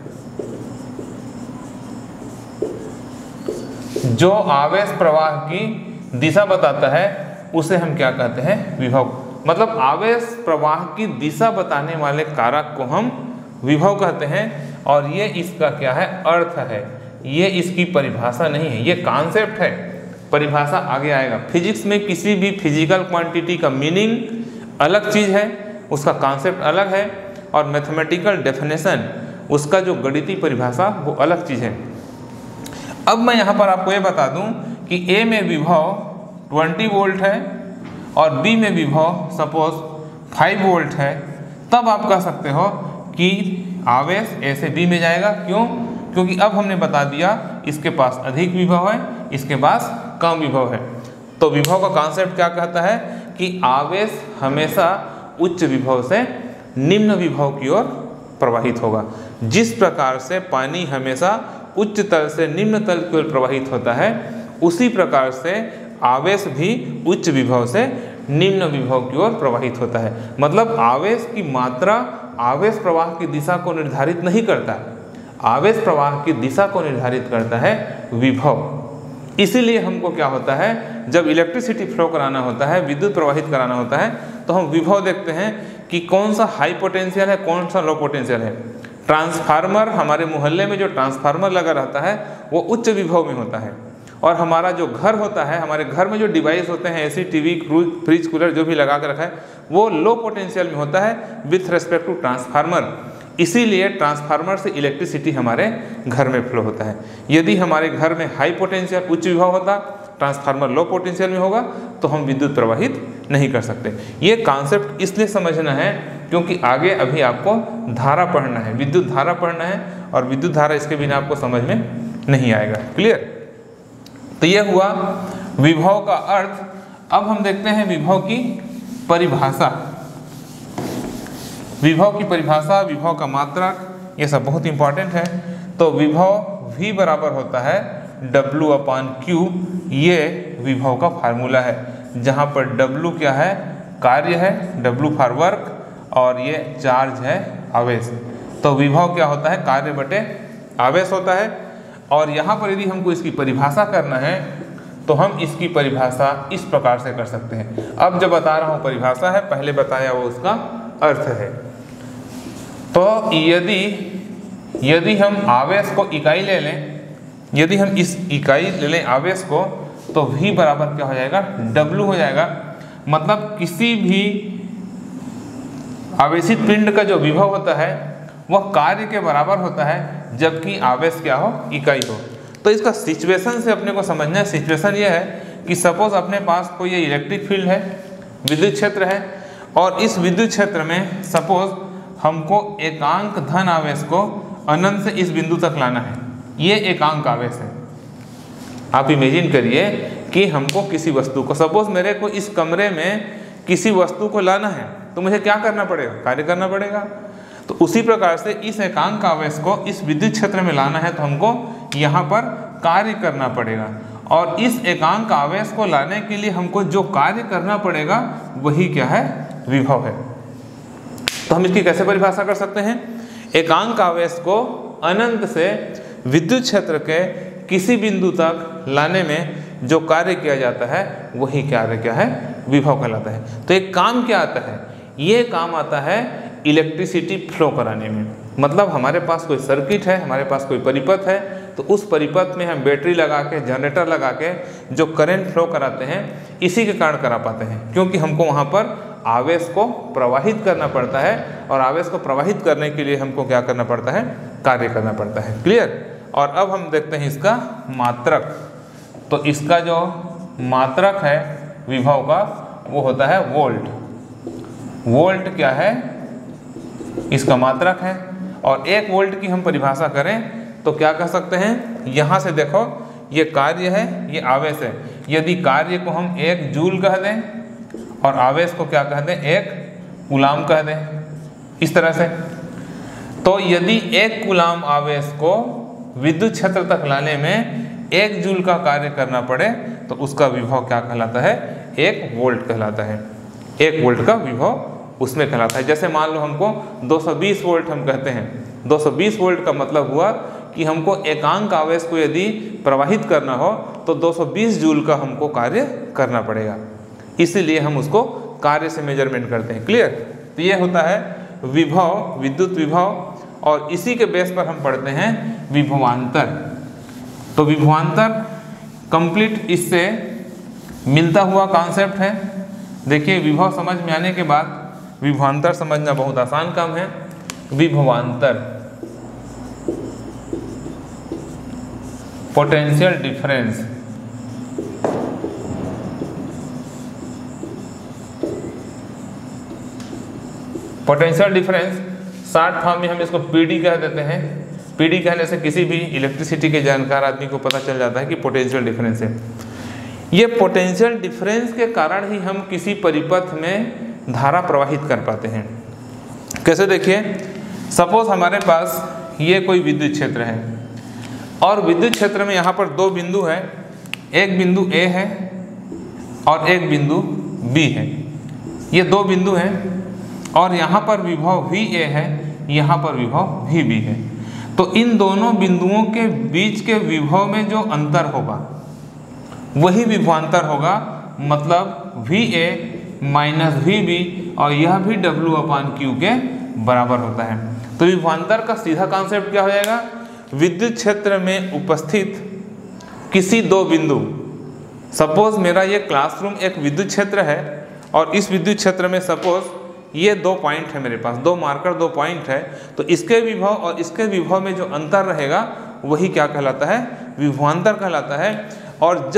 जो आवेश प्रवाह की दिशा बताता है उसे हम क्या कहते हैं? विभव। मतलब आवेश प्रवाह की दिशा बताने वाले कारक को हम विभव कहते हैं। और ये इसका क्या है? अर्थ है। ये इसकी परिभाषा नहीं है, ये कॉन्सेप्ट है, परिभाषा आगे आएगा। फिजिक्स में किसी भी फिजिकल क्वांटिटी का मीनिंग अलग चीज़ है, उसका कॉन्सेप्ट अलग है, और मैथमेटिकल डेफिनेशन, उसका जो गणितीय परिभाषा, वो अलग चीज़ है। अब मैं यहाँ पर आपको ये बता दूँ कि ए में विभव 20 वोल्ट है और बी में विभव सपोज 5 वोल्ट है, तब आप कह सकते हो कि आवेश ए से बी में जाएगा। क्यों? क्योंकि अब हमने बता दिया इसके पास अधिक विभव है, इसके पास कम विभव है। तो विभव का कॉन्सेप्ट क्या कहता है कि आवेश हमेशा उच्च विभव से निम्न विभव की ओर प्रवाहित होगा। जिस प्रकार से पानी हमेशा उच्च तल से निम्न तल की ओर प्रवाहित होता है, उसी प्रकार से आवेश भी उच्च विभव से निम्न विभव की ओर प्रवाहित होता है। मतलब आवेश की मात्रा आवेश प्रवाह की दिशा को निर्धारित नहीं करता, आवेश प्रवाह की दिशा को निर्धारित करता है विभव। इसीलिए हमको क्या होता है, जब इलेक्ट्रिसिटी फ्लो कराना होता है, विद्युत प्रवाहित कराना होता है, तो हम विभव देखते हैं कि कौन सा हाई पोटेंशियल है, कौन सा लो पोटेंशियल है। ट्रांसफार्मर, हमारे मोहल्ले में जो ट्रांसफार्मर लगा रहता है वो उच्च विभव में होता है, और हमारा जो घर होता है, हमारे घर में जो डिवाइस होते हैं, एसी, टीवी, फ्रिज, कूलर जो भी लगा कर रखा है, वो लो पोटेंशियल में होता है विथ रेस्पेक्ट टू ट्रांसफार्मर। इसीलिए ट्रांसफार्मर से इलेक्ट्रिसिटी हमारे घर में फ्लो होता है। यदि हमारे घर में हाई पोटेंशियल उच्च विभव होता, ट्रांसफार्मर लो पोटेंशियल में होगा, तो हम विद्युत प्रवाहित नहीं कर सकते। ये कॉन्सेप्ट इसलिए समझना है क्योंकि आगे अभी आपको धारा पढ़ना है, विद्युत धारा पढ़ना है, और विद्युत धारा इसके बिना आपको समझ में नहीं आएगा। क्लियर? तो यह हुआ विभव का अर्थ। अब हम देखते हैं विभव की परिभाषा। विभव की परिभाषा, विभव का मात्रक, ये सब बहुत इंपॉर्टेंट है। तो विभव V बराबर होता है W/Q, ये विभव का फार्मूला है, जहाँ पर W क्या है? कार्य है, W फॉर वर्क, और ये चार्ज है, आवेश। तो विभव क्या होता है? कार्य बटे आवेश होता है। और यहाँ पर यदि हमको इसकी परिभाषा करना है तो हम इसकी परिभाषा इस प्रकार से कर सकते हैं। अब जो बता रहा हूँ परिभाषा है, पहले बताया वो उसका अर्थ है। तो यदि हम आवेश को इकाई ले लें, यदि हम इस इकाई ले लें आवेश को, तो V बराबर क्या हो जाएगा? W हो जाएगा। मतलब किसी भी आवेशित पिंड का जो विभव होता है वह कार्य के बराबर होता है, जबकि आवेश क्या हो? इकाई हो। तो इसका सिचुएशन से अपने को समझना है। सिचुएशन ये है कि सपोज अपने पास कोई ये इलेक्ट्रिक फील्ड है, विद्युत क्षेत्र है, और इस विद्युत क्षेत्र में सपोज हमको एकांक धन आवेश को अनंत से इस बिंदु तक लाना है। ये एकांक आवेश है। आप इमेजिन करिए कि हमको किसी वस्तु को, सपोज मेरे को इस कमरे में किसी वस्तु को लाना है, तो मुझे क्या करना पड़ेगा? कार्य करना पड़ेगा। तो उसी प्रकार से इस एकांक आवेश को इस विद्युत क्षेत्र में लाना है, तो हमको यहाँ पर कार्य करना पड़ेगा। और इस एकांक आवेश को लाने के लिए हमको जो कार्य करना पड़ेगा वही क्या है, विभव है। तो हम इसकी कैसे परिभाषा कर सकते हैं, एकांक आवेश को अनंत से विद्युत क्षेत्र के किसी बिंदु तक लाने में जो कार्य किया जाता है वही कार्य क्या है, विभव कहलाता है। तो एक काम क्या आता है, ये काम आता है इलेक्ट्रिसिटी फ्लो कराने में। मतलब हमारे पास कोई सर्किट है, हमारे पास कोई परिपथ है, तो उस परिपथ में हम बैटरी लगा के, जनरेटर लगा के जो करंट फ्लो कराते हैं, इसी के कारण करा पाते हैं, क्योंकि हमको वहाँ पर आवेश को प्रवाहित करना पड़ता है, और आवेश को प्रवाहित करने के लिए हमको क्या करना पड़ता है, कार्य करना पड़ता है। क्लियर। और अब हम देखते हैं इसका मात्रक। तो इसका जो मात्रक है विभव का वो होता है वोल्ट। वोल्ट क्या है, इसका मात्रक है। और 1 वोल्ट की हम परिभाषा करें तो क्या कह सकते हैं, यहाँ से देखो ये कार्य है, ये आवेश है। यदि कार्य को हम 1 जूल कह दें और आवेश को क्या कह दें, 1 कूलाम कह दें, इस तरह से, तो यदि 1 कूलाम आवेश को विद्युत क्षेत्र तक लाने में 1 जूल का कार्य करना पड़े तो उसका विभव क्या कहलाता है, 1 वोल्ट कहलाता है। 1 वोल्ट का विभव उसमें कहलाता है। जैसे मान लो हमको 220 वोल्ट हम कहते हैं, 220 वोल्ट का मतलब हुआ कि हमको एकांक आवेश को यदि प्रवाहित करना हो तो 220 जूल का हमको कार्य करना पड़ेगा, इसीलिए हम उसको कार्य से मेजरमेंट करते हैं। क्लियर। तो ये होता है विभव, विद्युत विभव, और इसी के बेस पर हम पढ़ते हैं विभवांतर। तो विभवांतर कंप्लीट इससे मिलता हुआ कॉन्सेप्ट है। देखिए विभव समझ में आने के बाद विभवांतर समझना बहुत आसान काम है। विभवांतर, potential difference, potential difference short form में हम इसको पीडी कह देते हैं। पीडी कहने से किसी भी इलेक्ट्रिसिटी के जानकार आदमी को पता चल जाता है कि पोटेंशियल डिफरेंस है। ये पोटेंशियल डिफरेंस के कारण ही हम किसी परिपथ में धारा प्रवाहित कर पाते हैं। कैसे, देखिए सपोज हमारे पास ये कोई विद्युत क्षेत्र है और विद्युत क्षेत्र में यहाँ पर 2 बिंदु है, एक बिंदु A है और एक बिंदु B है। ये 2 बिंदु हैं और यहाँ पर विभव VA है, यहाँ पर विभव VB है। तो इन दोनों बिंदुओं के बीच के विभव में जो अंतर होगा वही विभवांतर होगा। मतलब VA माइनस VB, और यह भी W/Q के बराबर होता है। तो विभवांतर का सीधा कॉन्सेप्ट क्या हो जाएगा, विद्युत क्षेत्र में उपस्थित किसी 2 बिंदु, सपोज मेरा ये क्लासरूम एक विद्युत क्षेत्र है और इस विद्युत क्षेत्र में सपोज ये 2 पॉइंट है, मेरे पास 2 मार्कर 2 पॉइंट है, तो इसके विभव और इसके विभव में जो अंतर रहेगा वही क्या कहलाता है, विभवांतर कहलाता है। और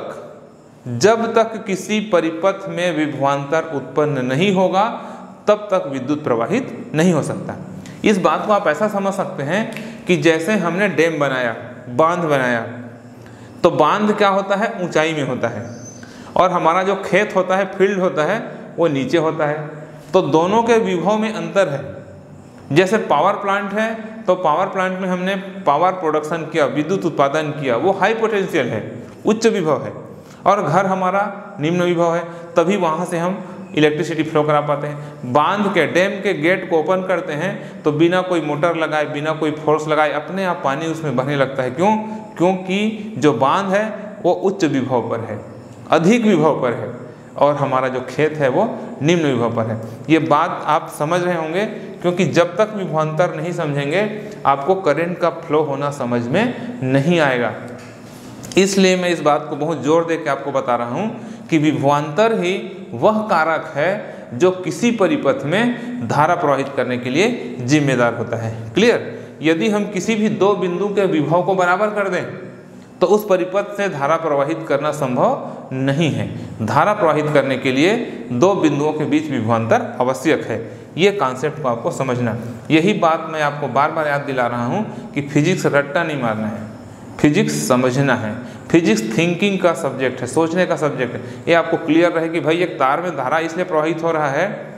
जब तक किसी परिपथ में विभवांतर उत्पन्न नहीं होगा तब तक विद्युत प्रवाहित नहीं हो सकता। इस बात को आप ऐसा समझ सकते हैं कि जैसे हमने डैम बनाया, बांध बनाया, तो बांध क्या होता है, ऊंचाई में होता है, और हमारा जो खेत होता है, फील्ड होता है, वो नीचे होता है। तो दोनों के विभव में अंतर है। जैसे पावर प्लांट है तो पावर प्लांट में हमने पावर प्रोडक्शन किया, विद्युत उत्पादन किया, वो हाई पोटेंशियल है, उच्च विभव है, और घर हमारा निम्न विभव है, तभी वहाँ से हम इलेक्ट्रिसिटी फ्लो करा पाते हैं। बांध के, डैम के गेट को ओपन करते हैं तो बिना कोई मोटर लगाए, बिना कोई फोर्स लगाए अपने आप पानी उसमें बहने लगता है। क्यों? क्योंकि जो बांध है वो उच्च विभव पर है, अधिक विभव पर है, और हमारा जो खेत है वो निम्न विभव पर है। ये बात आप समझ रहे होंगे, क्योंकि जब तक विभवांतर नहीं समझेंगे आपको करंट का फ्लो होना समझ में नहीं आएगा। इसलिए मैं इस बात को बहुत जोर दे के आपको बता रहा हूँ कि विभवांतर ही वह कारक है जो किसी परिपथ में धारा प्रवाहित करने के लिए जिम्मेदार होता है। क्लियर? यदि हम किसी भी 2 बिंदु के विभव को बराबर कर दें तो उस परिपथ से धारा प्रवाहित करना संभव नहीं है। धारा प्रवाहित करने के लिए 2 बिंदुओं के बीच विभवांतर आवश्यक है। ये कॉन्सेप्ट को आपको समझना, यही बात मैं आपको बार बार याद दिला रहा हूँ कि फिजिक्स रट्टा नहीं मारना है, फिजिक्स समझना है। फिजिक्स थिंकिंग का सब्जेक्ट है, सोचने का सब्जेक्ट है। ये आपको क्लियर रहे कि भाई एक तार में धारा इसलिए प्रवाहित हो रहा है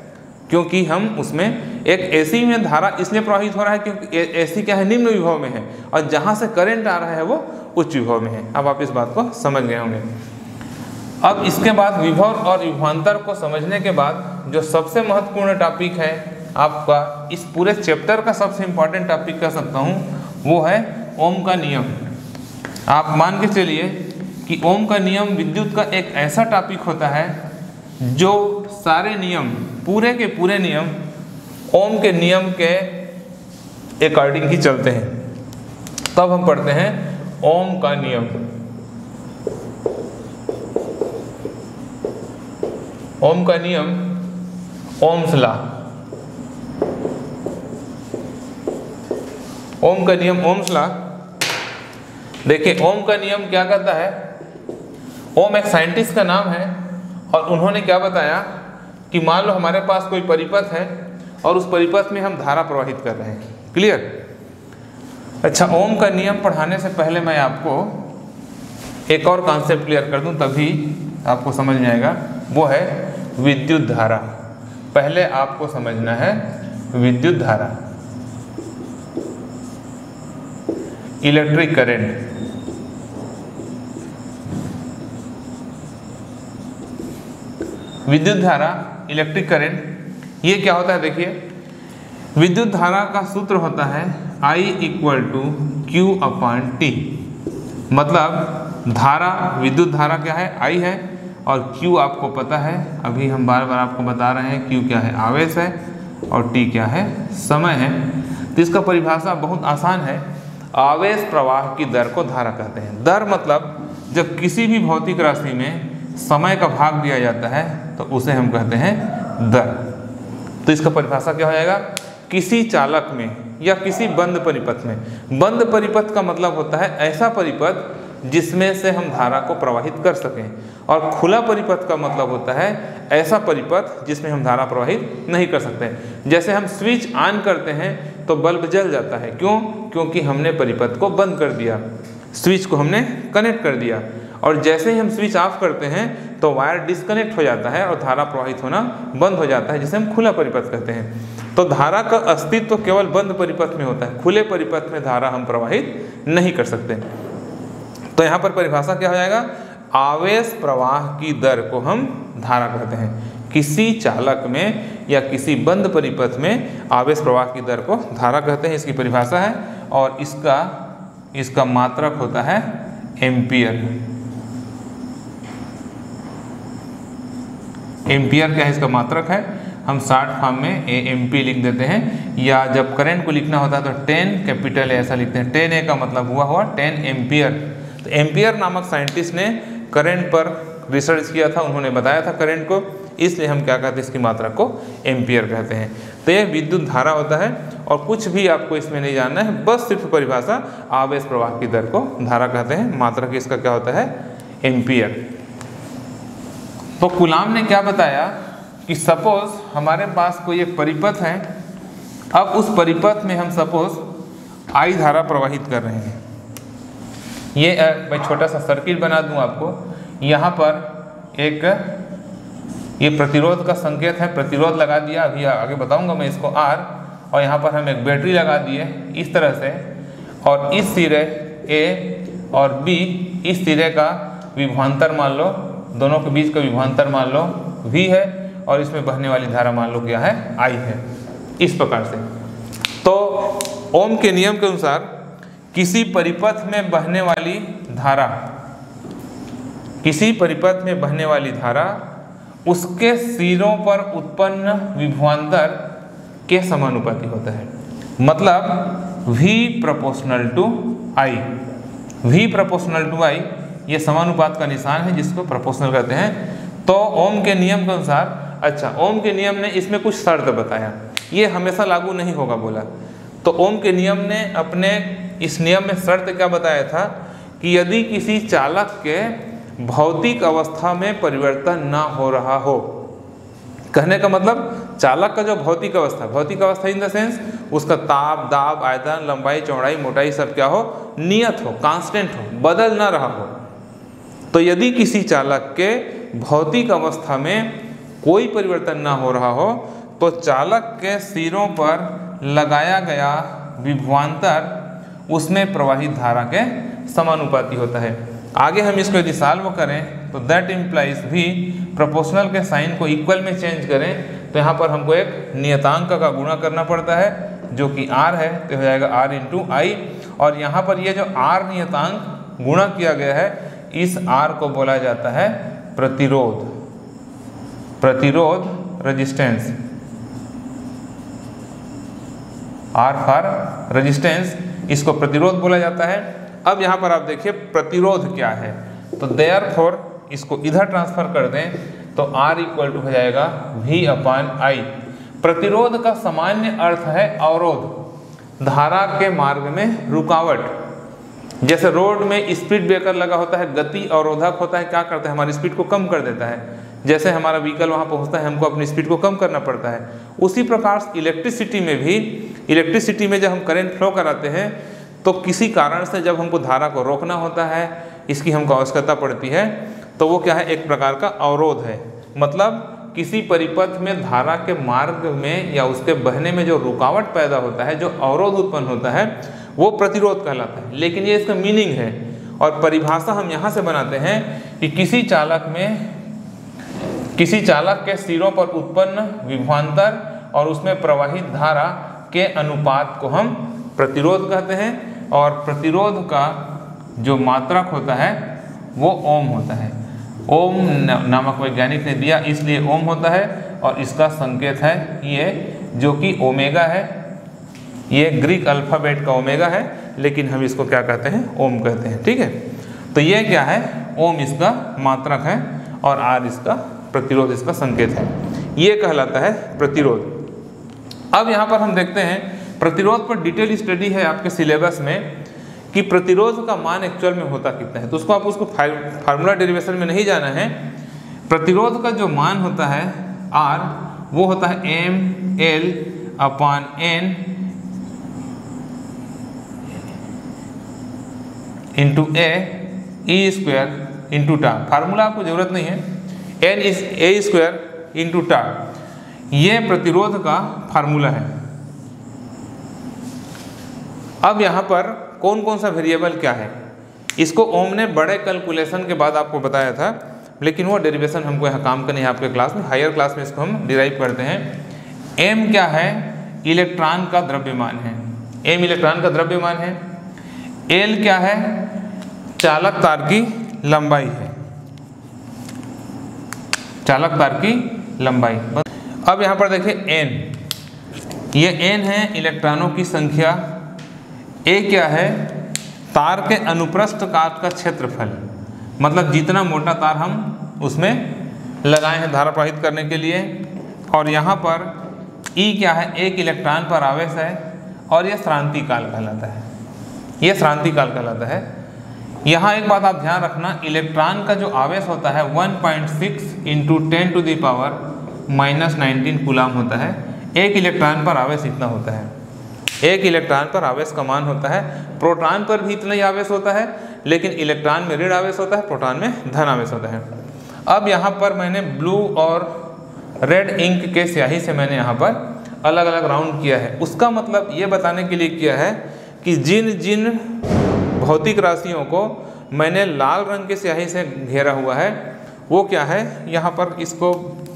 क्योंकि हम उसमें एक एसी में धारा इसलिए प्रवाहित हो रहा है क्योंकि एसी क्या है, निम्न विभव में है, और जहाँ से करंट आ रहा है वो उच्च विभव में है। अब आप इस बात को समझ गए होंगे। अब इसके बाद विभव और विभवांतर को समझने के बाद जो सबसे महत्वपूर्ण टॉपिक है आपका, इस पूरे चैप्टर का सबसे इम्पॉर्टेंट टॉपिक कह सकता हूँ, वो है ओम का नियम। आप मान के चलिए कि ओम का नियम विद्युत का एक ऐसा टॉपिक होता है जो सारे नियम, पूरे के पूरे नियम ओम के नियम के अकॉर्डिंग ही चलते हैं। तब हम पढ़ते हैं ओम का नियम। ओम का नियम, ओम्स लॉ। ओम का नियम, ओम्स लॉ। देखिए ओम का नियम क्या कहता है। ओम एक साइंटिस्ट का नाम है और उन्होंने क्या बताया कि मान लो हमारे पास कोई परिपथ है और उस परिपथ में हम धारा प्रवाहित कर रहे हैं। क्लियर? अच्छा, ओम का नियम पढ़ाने से पहले मैं आपको एक और कॉन्सेप्ट क्लियर कर दूं, तभी आपको समझ में आएगा। वो है विद्युत धारा। पहले आपको समझना है विद्युत धारा, इलेक्ट्रिक करंट। विद्युत धारा, इलेक्ट्रिक करंट, ये क्या होता है? देखिए विद्युत धारा का सूत्र होता है I = Q/T। मतलब धारा, विद्युत धारा क्या है? I है, और Q आपको पता है, अभी हम बार बार आपको बता रहे हैं। Q क्या है? आवेश है, और T क्या है? समय है। तो इसका परिभाषा बहुत आसान है। आवेश प्रवाह की दर को धारा कहते हैं। दर मतलब जब किसी भी भौतिक राशि में समय का भाग दिया जाता है तो उसे हम कहते हैं दर। तो इसका परिभाषा क्या हो जाएगा? किसी चालक में या किसी बंद परिपथ में। बंद परिपथ का मतलब होता है ऐसा परिपथ जिसमें से हम धारा को प्रवाहित कर सकें, और खुला परिपथ का मतलब होता है ऐसा परिपथ जिसमें हम धारा प्रवाहित नहीं कर सकते। जैसे हम स्विच ऑन करते हैं तो बल्ब जल जाता है। क्यों? क्योंकि हमने परिपथ को बंद कर दिया, स्विच को हमने कनेक्ट कर दिया। और जैसे ही हम स्विच ऑफ करते हैं तो वायर डिस्कनेक्ट हो जाता है और धारा प्रवाहित होना बंद हो जाता है, जिसे हम खुला परिपथ कहते हैं। तो धारा का अस्तित्व तो केवल बंद परिपथ में होता है, खुले परिपथ में धारा हम प्रवाहित नहीं कर सकते। तो यहाँ पर परिभाषा क्या हो जाएगा? आवेश प्रवाह की दर को हम धारा कहते हैं। किसी चालक में या किसी बंद परिपथ में आवेश प्रवाह की दर को धारा कहते हैं। इसकी परिभाषा है, और इसका मात्रक होता है एम्पियर। एम्पियर क्या है? इसका मात्रक है। हम शॉर्ट फॉर्म में AMP लिख देते हैं, या जब करंट को लिखना होता है तो 10 कैपिटल ऐसा लिखते हैं। 10A का मतलब हुआ 10 एम्पियर। तो एम्पियर नामक साइंटिस्ट ने करंट पर रिसर्च किया था, उन्होंने बताया था करंट को, इसलिए हम क्या कहते हैं? इसकी मात्रा को एम्पियर कहते हैं। तो ये विद्युत धारा होता है, और कुछ भी आपको इसमें नहीं जानना है, बस सिर्फ परिभाषा आवेश प्रवाह की दर को धारा कहते हैं। मात्रक इसका क्या होता है? एम्पियर। तो कूलाम ने क्या बताया कि सपोज हमारे पास कोई एक परिपथ है। अब उस परिपथ में हम सपोज I धारा प्रवाहित कर रहे हैं। ये मैं छोटा सा सर्किट बना दूं आपको। यहाँ पर एक ये प्रतिरोध का संकेत है, प्रतिरोध लगा दिया, अभी आगे बताऊंगा मैं इसको R, और यहाँ पर हम एक बैटरी लगा दिए इस तरह से, और इस सिरे A और B, इस सिरे का विभवांतर मान लो, दोनों के बीच का विभवांतर मान लो V है, और इसमें बहने वाली धारा मान लो क्या है? I है। इस प्रकार से तो ओम के नियम के अनुसार किसी परिपथ में बहने वाली धारा, किसी परिपथ में बहने वाली धारा उसके सिरों पर उत्पन्न विभवांतर के समानुपाती होता है। मतलब V proportional to I। V proportional to I ये समानुपात का निशान है, जिसको प्रोपोर्शनल कहते हैं। तो ओम के नियम के अनुसार, अच्छा ओम के नियम ने इसमें कुछ शर्त बताया, ये हमेशा लागू नहीं होगा बोला। तो ओम के नियम ने अपने इस नियम में शर्त क्या बताया था कि यदि किसी चालक के भौतिक अवस्था में परिवर्तन ना हो रहा हो, कहने का मतलब चालक का जो भौतिक अवस्था इन द सेंस उसका ताप, दाब, आयतन, लंबाई, चौड़ाई, मोटाई सब क्या हो? नियत हो, कांस्टेंट हो, बदल ना रहा हो। तो यदि किसी चालक के भौतिक अवस्था में कोई परिवर्तन ना हो रहा हो तो चालक के सिरों पर लगाया गया विभवांतर उसमें प्रवाहित धारा के समानुपाती होता है। आगे हम इसको यदि सॉल्व करें तो दैट इम्प्लाइज भी प्रोपोर्शनल के साइन को इक्वल में चेंज करें तो यहाँ पर हमको एक नियतांक का गुणा करना पड़ता है जो कि r है, तो हो जाएगा r इंटू आई। और यहाँ पर ये जो r नियतांक गुणा किया गया है इस r को बोला जाता है प्रतिरोध, रेजिस्टेंस, R फॉर रेजिस्टेंस, इसको प्रतिरोध बोला जाता है। अब यहाँ पर आप देखिए प्रतिरोध क्या है, तो देयरफॉर इसको इधर ट्रांसफर कर दें तो R इक्वल टू हो जाएगा V अपॉन I। प्रतिरोध का सामान्य अर्थ है अवरोध, धारा के मार्ग में रुकावट। जैसे रोड में स्पीड ब्रेकर लगा होता है, गति अवरोधक होता है, क्या करता है हमारी स्पीड को कम कर देता है। जैसे हमारा व्हीकल वहाँ पहुँचता है हमको अपनी स्पीड को कम करना पड़ता है। उसी प्रकार इलेक्ट्रिसिटी में जब हम करंट फ्लो कराते हैं तो किसी कारण से जब हमको धारा को रोकना होता है, इसकी हमको आवश्यकता पड़ती है, तो वो क्या है, एक प्रकार का अवरोध है। मतलब किसी परिपथ में धारा के मार्ग में या उसके बहने में जो रुकावट पैदा होता है, जो अवरोध उत्पन्न होता है, वो प्रतिरोध कहलाता है। लेकिन ये इसका मीनिंग है और परिभाषा हम यहाँ से बनाते हैं कि किसी चालक के सिरों पर उत्पन्न विभवांतर और उसमें प्रवाहित धारा के अनुपात को हम प्रतिरोध कहते हैं। और प्रतिरोध का जो मात्रक होता है वो ओम होता है। ओम नामक वैज्ञानिक ने दिया, इसलिए ओम होता है। और इसका संकेत है ये जो कि ओमेगा है, ये ग्रीक अल्फ़ाबेट का ओमेगा है, लेकिन हम इसको क्या कहते हैं, ओम कहते हैं। ठीक है, तो ये क्या है, ओम इसका मात्रक है और आर इसका प्रतिरोध, इसका संकेत है। ये कहलाता है प्रतिरोध। अब यहाँ पर हम देखते हैं प्रतिरोध पर डिटेल स्टडी है आपके सिलेबस में कि प्रतिरोध का मान एक्चुअल में होता कितना है, तो उसको फार्मूला डेरिवेशन में नहीं जाना है। प्रतिरोध का जो मान होता है R, वो होता है ML upon N into A square into टा। फार्मूला आपको जरूरत नहीं है, N is A square into टा, ये प्रतिरोध का फार्मूला है। अब यहाँ पर कौन कौन सा वेरिएबल क्या है, इसको ओम ने बड़े कैलकुलेशन के बाद आपको बताया था, लेकिन वो डेरिवेशन हमको यहाँ काम करनी है आपके क्लास में। हायर क्लास में इसको हम डिराइव करते हैं। एम क्या है, इलेक्ट्रॉन का द्रव्यमान है, एम इलेक्ट्रॉन का द्रव्यमान है। एल क्या है, चालक तार की लंबाई है, चालक तार की लंबाई। अब यहाँ पर देखिए एन, ये एन है इलेक्ट्रॉनों की संख्या। ए क्या है, तार के अनुप्रस्थ काट का क्षेत्रफल, मतलब जितना मोटा तार हम उसमें लगाए हैं धारा प्रवाहित करने के लिए। और यहाँ पर ई क्या है, एक इलेक्ट्रॉन पर आवेश है और यह श्रांति काल कहलाता है, यह श्रांति काल कहलाता है। यहाँ एक बात आप ध्यान रखना, इलेक्ट्रॉन का जो आवेश होता है 1.6 इंटू 10⁻⁻19 कूलाम होता है। एक इलेक्ट्रॉन पर आवेश इतना होता है, एक इलेक्ट्रॉन पर आवेश का मान होता है। प्रोटॉन पर भी इतना ही आवेश होता है, लेकिन इलेक्ट्रॉन में ऋण आवेश होता है, प्रोटॉन में धन आवेश होता है। अब यहाँ पर मैंने ब्लू और रेड इंक के स्याही से मैंने यहाँ पर अलग अलग राउंड किया है। उसका मतलब ये बताने के लिए किया है कि जिन जिन भौतिक राशियों को मैंने लाल रंग के स्याही से घेरा हुआ है वो क्या है, यहाँ पर इसको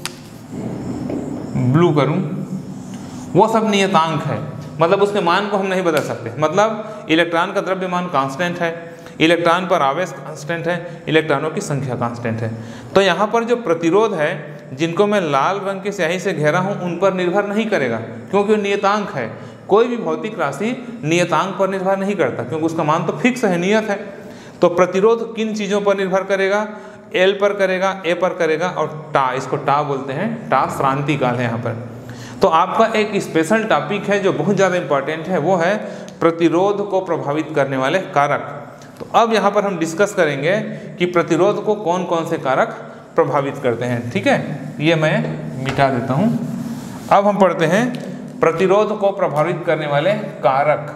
ब्लू करूँ, वो सब नियतांक है, मतलब उसके मान को हम नहीं बदल सकते। मतलब इलेक्ट्रॉन का द्रव्यमान कांस्टेंट है, इलेक्ट्रॉन पर आवेश कांस्टेंट है, इलेक्ट्रॉनों की संख्या कांस्टेंट है। तो यहाँ पर जो प्रतिरोध है, जिनको मैं लाल रंग की स्याही से घेरा हूँ, उन पर निर्भर नहीं करेगा, क्योंकि वो नियतांक है। कोई भी भौतिक राशि नियतांक पर निर्भर नहीं करता, क्योंकि उसका मान तो फिक्स है, नियत है। तो प्रतिरोध किन चीज़ों पर निर्भर करेगा, एल पर करेगा, ए पर करेगा और टा, इसको टा बोलते हैं, टा श्रांति काल है यहाँ पर। तो आपका एक स्पेशल टॉपिक है जो बहुत ज़्यादा इम्पॉर्टेंट है, वो है प्रतिरोध को प्रभावित करने वाले कारक। तो अब यहाँ पर हम डिस्कस करेंगे कि प्रतिरोध को कौन कौन से कारक प्रभावित करते हैं। ठीक है, ये मैं मिटा देता हूँ। अब हम पढ़ते हैं प्रतिरोध को प्रभावित करने वाले कारक।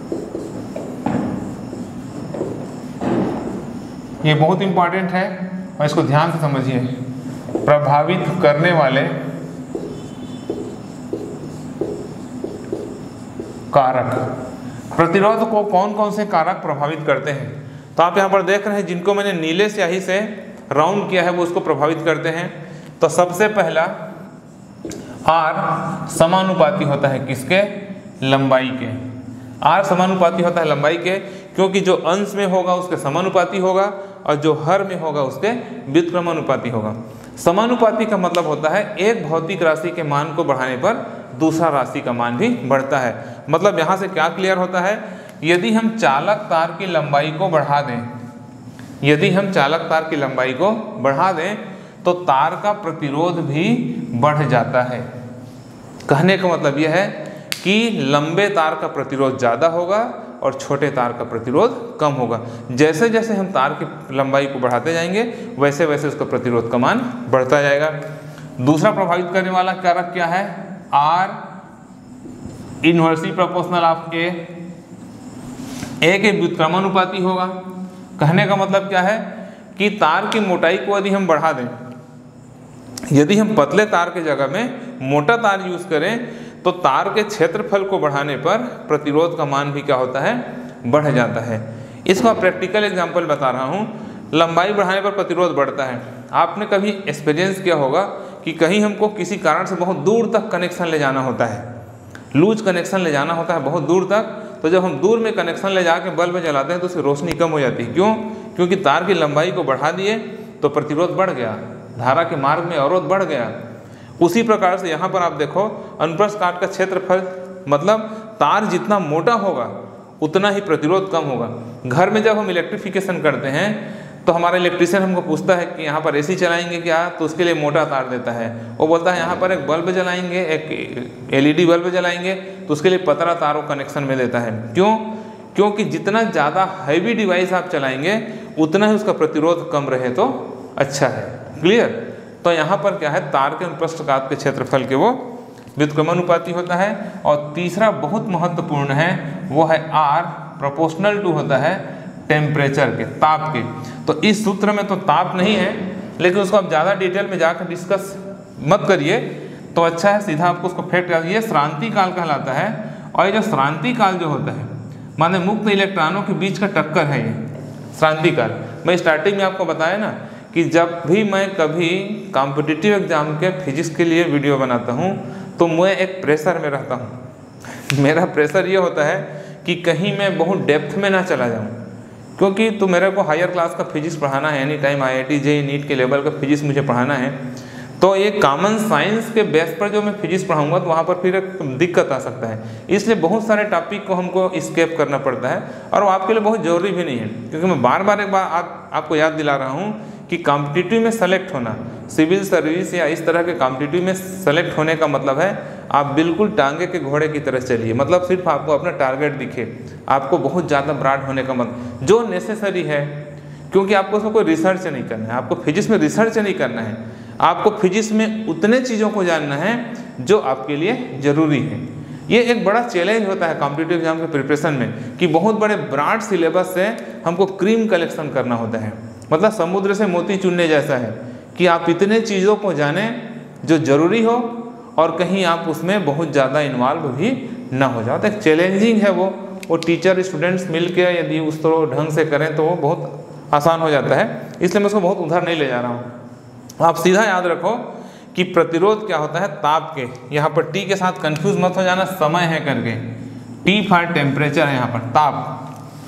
ये बहुत इम्पॉर्टेंट है, और इसको ध्यान से समझिए, प्रभावित करने वाले कारक। प्रतिरोध को कौन कौन से कारक प्रभावित करते हैं? तो आप यहाँ पर देख रहे हैं, जिनको मैंने नीले स्याही से राउंड किया है वो उसको प्रभावित करते हैं। तो सबसे पहला R समानुपाती होता है किसके? लंबाई के। R समानुपाती होता है लंबाई के, क्योंकि जो अंश में होगा उसके समानुपाती होगा और जो हर में होगा उसके व्युत्क्रमानुपाती होगा। समानुपाती का मतलब होता है एक भौतिक राशि के मान को बढ़ाने पर दूसरा राशि का मान भी बढ़ता है। मतलब यहाँ से क्या क्लियर होता है, यदि हम चालक तार की लंबाई को बढ़ा दें, यदि हम चालक तार की लंबाई को बढ़ा दें तो तार का प्रतिरोध भी बढ़ जाता है। कहने का मतलब यह है कि लंबे तार का प्रतिरोध ज़्यादा होगा और छोटे तार का प्रतिरोध कम होगा। जैसे जैसे हम तार की लंबाई को बढ़ाते जाएंगे वैसे वैसे उसका प्रतिरोध का मान बढ़ता जाएगा। दूसरा प्रभावित करने वाला कारक क्या है? R inversely proportional of A के व्युत्क्रमानुपाती होगा। कहने का मतलब क्या है कि तार की मोटाई को यदि हम बढ़ा दें, यदि हम पतले तार के जगह में मोटा तार यूज़ करें तो तार के क्षेत्रफल को बढ़ाने पर प्रतिरोध का मान भी क्या होता है? बढ़ जाता है। इसका प्रैक्टिकल एग्जांपल बता रहा हूँ। लंबाई बढ़ाने पर प्रतिरोध बढ़ता है। आपने कभी एक्सपीरियंस किया होगा कि कहीं हमको किसी कारण से बहुत दूर तक कनेक्शन ले जाना होता है, लूज कनेक्शन ले जाना होता है बहुत दूर तक, तो जब हम दूर में कनेक्शन ले जाके बल्ब जलाते हैं तो उसकी रोशनी कम हो जाती है। क्यों? क्योंकि तार की लंबाई को बढ़ा दिए तो प्रतिरोध बढ़ गया, धारा के मार्ग में अवरोध बढ़ गया। उसी प्रकार से यहाँ पर आप देखो, अनुप्रस्थ काट का क्षेत्रफल मतलब तार जितना मोटा होगा उतना ही प्रतिरोध कम होगा। घर में जब हम इलेक्ट्रिफिकेशन करते हैं तो हमारा इलेक्ट्रीशियन हमको पूछता है कि यहाँ पर एसी चलाएंगे क्या, तो उसके लिए मोटा तार देता है। वो बोलता है यहाँ पर एक बल्ब जलाएंगे, एक एलईडी बल्ब जलाएंगे, तो उसके लिए पतला तारों कनेक्शन में देता है। क्यों? क्योंकि जितना ज़्यादा हैवी डिवाइस आप चलाएंगे उतना ही उसका प्रतिरोध कम रहे तो अच्छा है। क्लियर? तो यहाँ पर क्या है, तार के अनुप्रस्थ काट के क्षेत्रफल के वो व्युत्क्रमानुपाती होता है। और तीसरा बहुत महत्वपूर्ण है, वो है R प्रोपोर्शनल टू होता है टेम्परेचर के, ताप के। तो इस सूत्र में तो ताप नहीं है, लेकिन उसको आप ज़्यादा डिटेल में जाकर डिस्कस मत करिए तो अच्छा है, सीधा आपको उसको फैक्ट कर। ये श्रांति काल कहलाता है। और ये जो श्रांति काल जो होता है, माने मुक्त इलेक्ट्रॉनों के बीच का टक्कर है ये श्रांति काल। मैं स्टार्टिंग में आपको बताया ना कि जब भी मैं कभी कॉम्पिटिटिव एग्जाम के फिजिक्स के लिए वीडियो बनाता हूँ तो मैं एक प्रेशर में रहता हूँ। मेरा प्रेशर ये होता है कि कहीं मैं बहुत डेप्थ में ना चला जाऊँ, क्योंकि तो मेरे को हायर क्लास का फिजिक्स पढ़ाना है, any time IIT JEE NEET के लेवल का फिजिक्स मुझे पढ़ाना है। तो ये कॉमन साइंस के बेस पर जो मैं फिजिक्स पढ़ाऊंगा तो वहाँ पर फिर एक दिक्कत आ सकता है। इसलिए बहुत सारे टॉपिक को हमको स्केप करना पड़ता है और वो आपके लिए बहुत ज़रूरी भी नहीं है, क्योंकि मैं बार बार आपको याद दिला रहा हूँ कि कॉम्पिटिटिव में सेलेक्ट होना, सिविल सर्विस या इस तरह के कॉम्पिटिटिव में सेलेक्ट होने का मतलब है आप बिल्कुल टांगे के घोड़े की तरह चलिए। मतलब सिर्फ आपको अपना टारगेट दिखे, आपको बहुत ज़्यादा ब्रॉड होने का मतलब जो नेसेसरी है, क्योंकि आपको उसमें कोई रिसर्च नहीं करना है, आपको फिजिक्स में रिसर्च नहीं करना है, आपको फिजिक्स में उतने चीज़ों को जानना है जो आपके लिए ज़रूरी है। ये एक बड़ा चैलेंज होता है कॉम्पिटिटिव एग्जाम के प्रिपरेशन में कि बहुत बड़े ब्रॉड सिलेबस से हमको क्रीम कलेक्शन करना होता है। मतलब समुद्र से मोती चुनने जैसा है कि आप इतने चीज़ों को जानें जो ज़रूरी हो और कहीं आप उसमें बहुत ज़्यादा इन्वॉल्व भी ना हो जाओ। तो एक चैलेंजिंग है वो टीचर स्टूडेंट्स मिल के यदि उस तरह ढंग से करें तो वो बहुत आसान हो जाता है। इसलिए मैं उसको बहुत उधर नहीं ले जा रहा हूँ। आप सीधा याद रखो कि प्रतिरोध क्या होता है, ताप के। यहाँ पर T के साथ कंफ्यूज मत हो जाना, समय है करके, T फॉर टेम्परेचर है यहाँ पर, ताप।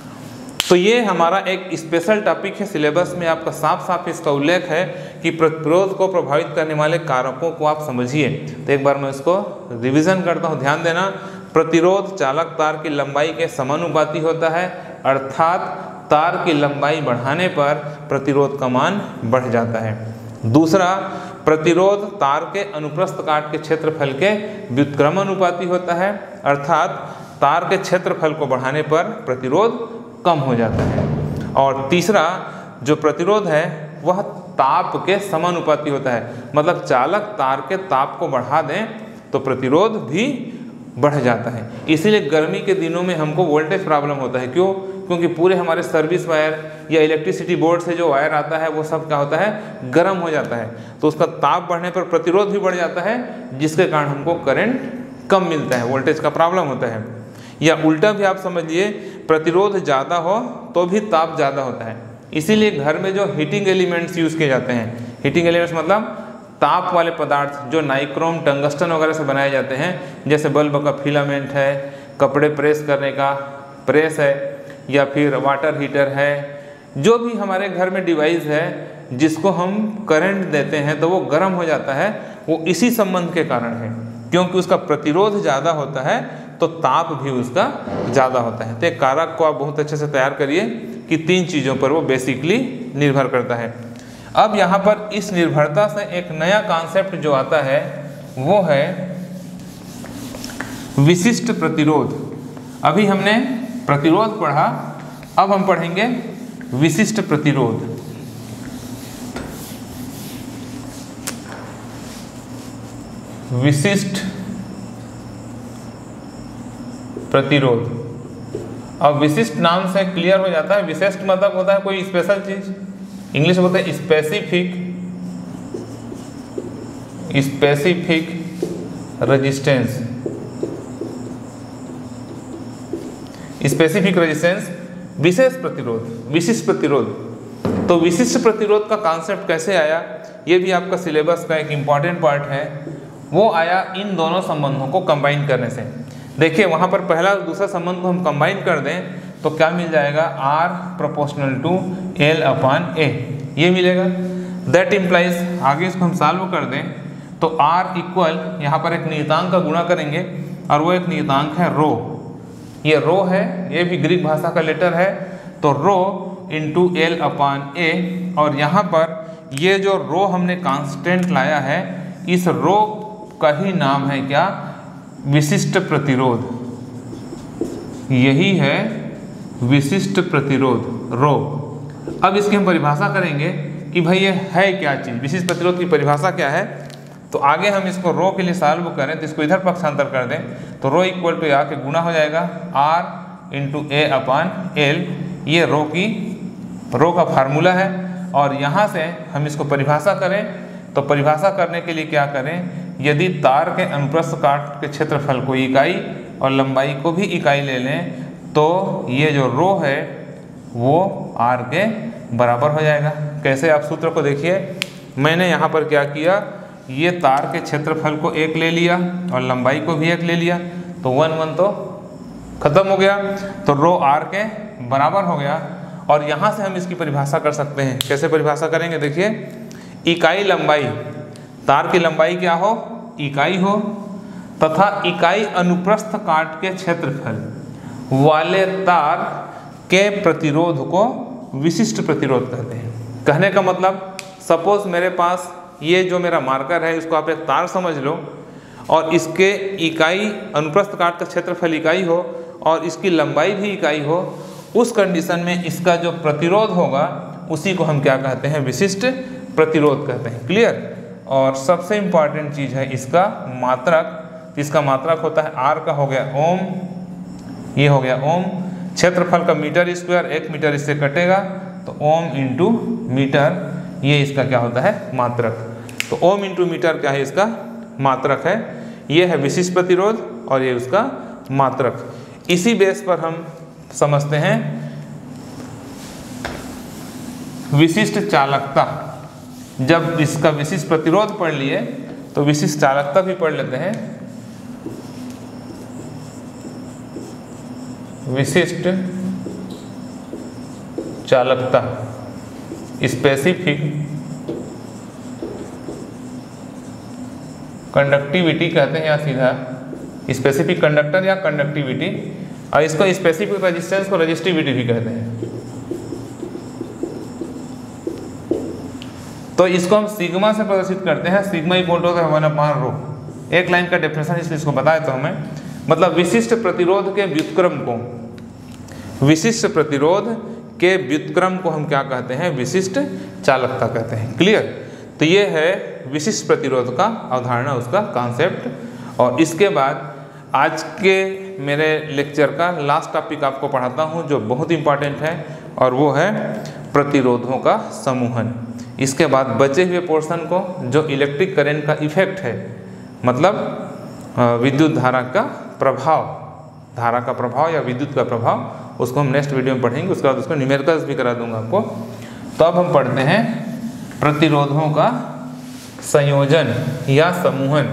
तो ये हमारा एक स्पेशल टॉपिक है सिलेबस में, आपका साफ साफ इसका उल्लेख है कि प्रतिरोध को प्रभावित करने वाले कारकों को आप समझिए। तो एक बार मैं इसको रिवीजन करता हूँ, ध्यान देना। प्रतिरोध चालक तार की लंबाई के समानुपाती होता है, अर्थात तार की लंबाई बढ़ाने पर प्रतिरोध का मान बढ़ जाता है। दूसरा, प्रतिरोध तार के अनुप्रस्थ काट के क्षेत्रफल के व्युत्क्रमानुपाती होता है, अर्थात तार के क्षेत्रफल को बढ़ाने पर प्रतिरोध कम हो जाता है। और तीसरा जो प्रतिरोध है वह ताप के समानुपाती होता है, मतलब चालक तार के ताप को बढ़ा दें तो प्रतिरोध भी बढ़ जाता है। इसीलिए गर्मी के दिनों में हमको वोल्टेज प्रॉब्लम होता है। क्यों? क्योंकि पूरे हमारे सर्विस वायर या इलेक्ट्रिसिटी बोर्ड से जो वायर आता है वो सब क्या होता है, गर्म हो जाता है। तो उसका ताप बढ़ने पर प्रतिरोध भी बढ़ जाता है, जिसके कारण हमको करंट कम मिलता है, वोल्टेज का प्रॉब्लम होता है। या उल्टा भी आप समझिए, प्रतिरोध ज़्यादा हो तो भी ताप ज़्यादा होता है। इसीलिए घर में जो हीटिंग एलिमेंट्स यूज़ किए जाते हैं, हीटिंग एलिमेंट्स मतलब ताप वाले पदार्थ जो नाइक्रोम, टंगस्टन वगैरह से बनाए जाते हैं, जैसे बल्ब का फिलामेंट है, कपड़े प्रेस करने का प्रेस है, या फिर वाटर हीटर है, जो भी हमारे घर में डिवाइस है जिसको हम करंट देते हैं तो वो गर्म हो जाता है, वो इसी संबंध के कारण है। क्योंकि उसका प्रतिरोध ज़्यादा होता है तो ताप भी उसका ज़्यादा होता है। तो एक कारक को आप बहुत अच्छे से तैयार करिए कि 3 चीज़ों पर वो बेसिकली निर्भर करता है। अब यहाँ पर इस निर्भरता से एक नया कॉन्सेप्ट जो आता है वो है विशिष्ट प्रतिरोध। अभी हमने प्रतिरोध पढ़ा, अब हम पढ़ेंगे विशिष्ट प्रतिरोध। विशिष्ट प्रतिरोध। अब विशिष्ट नाम से क्लियर हो जाता है, विशिष्ट मतलब होता है कोई स्पेशल चीज, इंग्लिश में बोलते हैं specific, specific resistance, specific resistance, विशेष प्रतिरोध, विशिष्ट प्रतिरोध। तो विशिष्ट प्रतिरोध का कॉन्सेप्ट कैसे आया, ये भी आपका सिलेबस का एक इम्पॉर्टेंट पार्ट है। वो आया इन दोनों संबंधों को कंबाइन करने से। देखिए वहाँ पर पहला और दूसरा संबंध को हम कंबाइन कर दें तो क्या मिल जाएगा, R प्रोपोर्शनल टू L/A, ये मिलेगा। दैट इम्प्लाइज, आगे इसको हम सॉल्व कर दें तो R इक्वल, यहाँ पर एक नियतांक का गुणा करेंगे और वो एक नियतांक है रो। ये रो है, ये भी ग्रीक भाषा का लेटर है, तो रो इंटू L/A। और यहाँ पर ये जो रो हमने कांस्टेंट लाया है, इस रो का ही नाम है क्या, विशिष्ट प्रतिरोध। यही है विशिष्ट प्रतिरोध, रो। अब इसकी हम परिभाषा करेंगे कि भाई ये है क्या चीज़, विशिष्ट प्रतिरोध की परिभाषा क्या है। तो आगे हम इसको रो के लिए सॉल्व करें तो इसको इधर पक्षांतर कर दें तो रो इक्वल टू आ के गुना हो जाएगा R इंटू A/L। ये रो का फार्मूला है। और यहाँ से हम इसको परिभाषा करें तो परिभाषा करने के लिए क्या करें, यदि तार के अनुप्रस्थ काट के क्षेत्रफल को इकाई और लंबाई को भी इकाई ले लें तो ये जो रो है वो R के बराबर हो जाएगा। कैसे, आप सूत्र को देखिए, मैंने यहाँ पर क्या किया, ये तार के क्षेत्रफल को 1 ले लिया और लंबाई को भी 1 ले लिया, तो 1 तो खत्म हो गया, तो रो R के बराबर हो गया। और यहाँ से हम इसकी परिभाषा कर सकते हैं। कैसे परिभाषा करेंगे, देखिए, इकाई लंबाई, तार की लंबाई क्या हो, इकाई हो, तथा इकाई अनुप्रस्थ काट के क्षेत्रफल वाले तार के प्रतिरोध को विशिष्ट प्रतिरोध कहते हैं। कहने का मतलब, सपोज मेरे पास ये जो मेरा मार्कर है इसको आप एक तार समझ लो और इसके इकाई अनुप्रस्थ काट का क्षेत्रफल इकाई हो और इसकी लंबाई भी इकाई हो, उस कंडीशन में इसका जो प्रतिरोध होगा उसी को हम क्या कहते हैं, विशिष्ट प्रतिरोध कहते हैं। क्लियर। और सबसे इम्पॉर्टेंट चीज़ है इसका मात्रक। इसका मात्रक होता है R का हो गया ओम, ये हो गया ओम, क्षेत्रफल का मीटर स्क्वायर, 1 मीटर इससे कटेगा तो ओम इंटू मीटर, ये इसका क्या होता है, मात्रक। तो ओम इंटू मीटर क्या है, इसका मात्रक है। ये है विशिष्ट प्रतिरोध और ये उसका मात्रक। इसी बेस पर हम समझते हैं विशिष्ट चालकता। जब इसका विशिष्ट प्रतिरोध पढ़ लिए तो विशिष्ट चालकता भी पढ़ लेते हैं। विशिष्ट चालकता, स्पेसिफिक कंडक्टिविटी कहते हैं या सीधा स्पेसिफिक कंडक्टर या कंडक्टिविटी, और इसको स्पेसिफिक रेजिस्टेंस को रेजिस्टिविटी भी कहते हैं। तो इसको हम सिग्मा से प्रदर्शित करते हैं। सिग्मा इक्वल टू होता है 1/ρ। एक लाइन का डेफिनेशन इसलिए इसको बताया तो हमें, मतलब विशिष्ट प्रतिरोध के व्युत्क्रम को, विशिष्ट प्रतिरोध के व्युत्क्रम को हम क्या कहते हैं, विशिष्ट चालकता कहते हैं। क्लियर। तो ये है विशिष्ट प्रतिरोध का अवधारणा, उसका कॉन्सेप्ट। और इसके बाद आज के मेरे लेक्चर का लास्ट टॉपिक आपको पढ़ाता हूँ जो बहुत इंपॉर्टेंट है, और वो है प्रतिरोधों का समूहन। इसके बाद बचे हुए पोर्शन को जो इलेक्ट्रिक करंट का इफेक्ट है, मतलब विद्युत धारा का प्रभाव या विद्युत का प्रभाव, उसको हम नेक्स्ट वीडियो में पढ़ेंगे। उसके बाद उसको न्यूमेरिकल्स भी करा दूंगा आपको। तो अब हम पढ़ते हैं प्रतिरोधों का संयोजन या समूहन।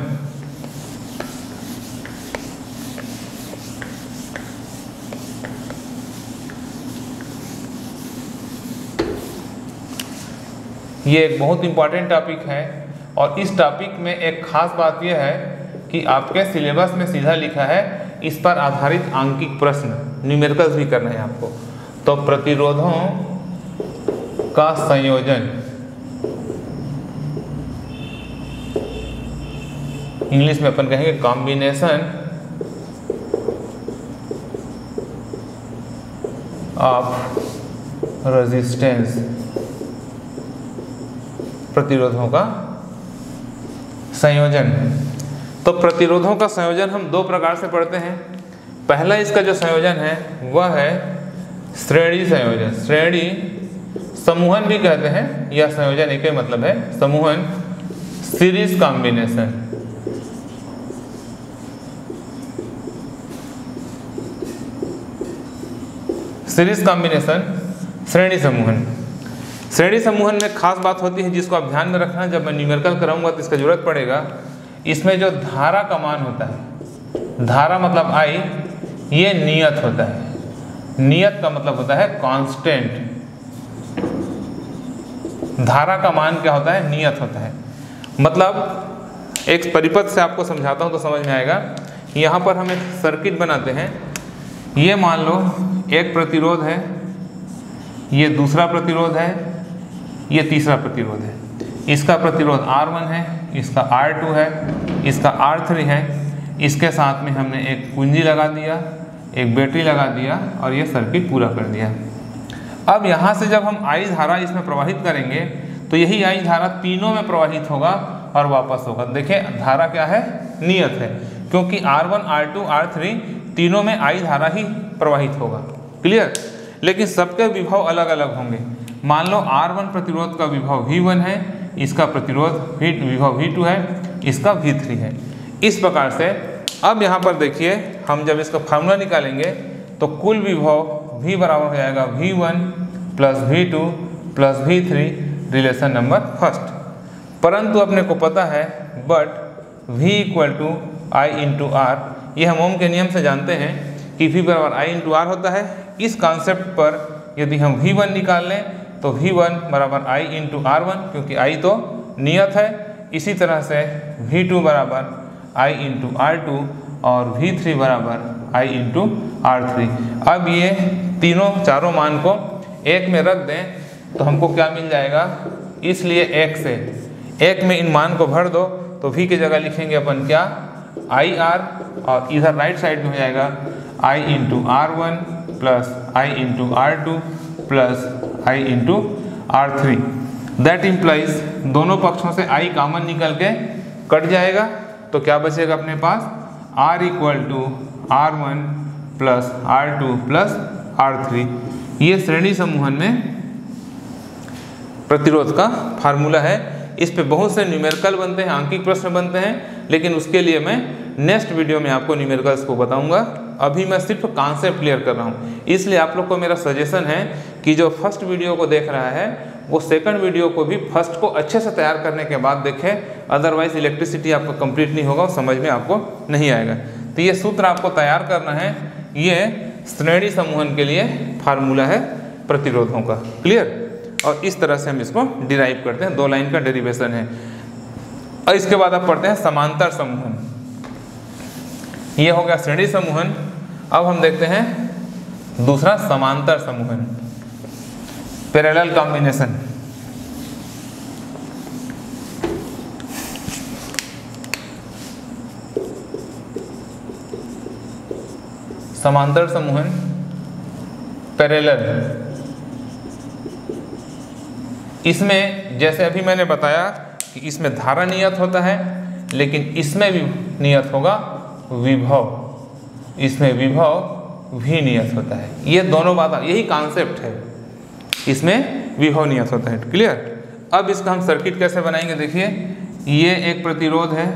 ये एक बहुत इंपॉर्टेंट टॉपिक है, और इस टॉपिक में एक खास बात यह है कि आपके सिलेबस में सीधा लिखा है इस पर आधारित आंकिक प्रश्न, न्यूमेरिकल्स भी करना है आपको। तो प्रतिरोधों का संयोजन, इंग्लिश में अपन कहेंगे कॉम्बिनेशन ऑफ रेजिस्टेंस, प्रतिरोधों का संयोजन। तो प्रतिरोधों का संयोजन हम दो प्रकार से पढ़ते हैं। पहला इसका जो संयोजन है वह है श्रेणी संयोजन, श्रेणी समूहन भी कहते हैं, या संयोजन एक ही मतलब है, समूहन, सीरीज कॉम्बिनेशन। सीरीज कॉम्बिनेशन, श्रेणी समूहन। श्रेणी समूहन में खास बात होती है जिसको आप ध्यान में रखना, जब मैं न्यूमेरिकल कराऊंगा तो इसका जरूरत पड़ेगा। इसमें जो धारा का मान होता है, धारा मतलब आई, ये नियत होता है। नियत का मतलब होता है कांस्टेंट। धारा का मान क्या होता है? नियत होता है। मतलब एक परिपथ से आपको समझाता हूं तो समझ में आएगा। यहाँ पर हम एक सर्किट बनाते हैं। ये मान लो एक प्रतिरोध है, ये दूसरा प्रतिरोध है, ये तीसरा प्रतिरोध है। इसका प्रतिरोध R1 है, इसका R2 है, इसका R3 है। इसके साथ में हमने एक कुंजी लगा दिया, एक बैटरी लगा दिया, और ये सर्किट पूरा कर दिया। अब यहाँ से जब हम I धारा इसमें प्रवाहित करेंगे तो यही I धारा तीनों में प्रवाहित होगा और वापस होगा। देखिए धारा क्या है? नियत है, क्योंकि R1, R2, R3 तीनों में I धारा ही प्रवाहित होगा। क्लियर? लेकिन सबके विभव अलग अलग होंगे। मान लो R1 प्रतिरोध का विभव V1 है, इसका प्रतिरोध विभव V2 है, इसका V3 है। इस प्रकार से अब यहाँ पर देखिए, हम जब इसका फार्मूला निकालेंगे तो कुल विभव V बराबर हो जाएगा V1 plus V2 plus V3, relation number first. परंतु अपने को पता है but V equal to I into R, ये हम ओम के नियम से जानते हैं कि V बराबर I इंटू R होता है। इस कॉन्सेप्ट पर यदि हम V1 निकाल लें तो V1 बराबर I इंटू R1, क्योंकि I तो नियत है। इसी तरह से V2 बराबर I इंटू R2 और V3 बराबर I इंटू R3। अब ये चारों मान को एक में रख दें तो हमको क्या मिल जाएगा? इसलिए एक से एक में इन मान को भर दो तो V की जगह लिखेंगे अपन क्या? IR, और इधर राइट साइड में हो जाएगा I into R1 plus I into R2 plus I into R3। That implies दोनों पक्षों से I कॉमन निकल के कट जाएगा, तो क्या बचेगा अपने पास? R equal to R1 plus R2 plus R3। ये श्रेणी समूहन में प्रतिरोध का फार्मूला है। इस पे बहुत से न्यूमेरिकल बनते हैं, आंकिक प्रश्न बनते हैं, लेकिन उसके लिए मैं नेक्स्ट वीडियो में आपको न्यूमेरिकल्स को बताऊंगा। अभी मैं सिर्फ कॉन्सेप्ट क्लियर कर रहा हूँ। इसलिए आप लोग को मेरा सजेशन है कि जो फर्स्ट वीडियो को देख रहा है वो सेकंड वीडियो को भी फर्स्ट को अच्छे से तैयार करने के बाद देखें, अदरवाइज इलेक्ट्रिसिटी आपको कंप्लीट नहीं होगा, समझ में आपको नहीं आएगा। तो ये सूत्र आपको तैयार करना है। ये श्रेणी समूहन के लिए फार्मूला है प्रतिरोधों का। क्लियर? और इस तरह से हम इसको डिराइव करते हैं, 2 लाइन का डेरिवेशन है। और इसके बाद आप पढ़ते हैं समांतर समूहन। ये हो गया श्रेणी समूहन। अब हम देखते हैं दूसरा समांतर समूहन, पैरेलल कॉम्बिनेशन। समांतर समूहन, पैरेलल। इसमें जैसे अभी मैंने बताया कि इसमें धारा नियत होता है, लेकिन इसमें भी नियत होगा विभव। इसमें विभव भी नियत होता है। ये दोनों बात, यही कॉन्सेप्ट है, इसमें विभव नियत होता है। क्लियर। अब इसका हम सर्किट कैसे बनाएंगे, देखिए ये एक प्रतिरोध है,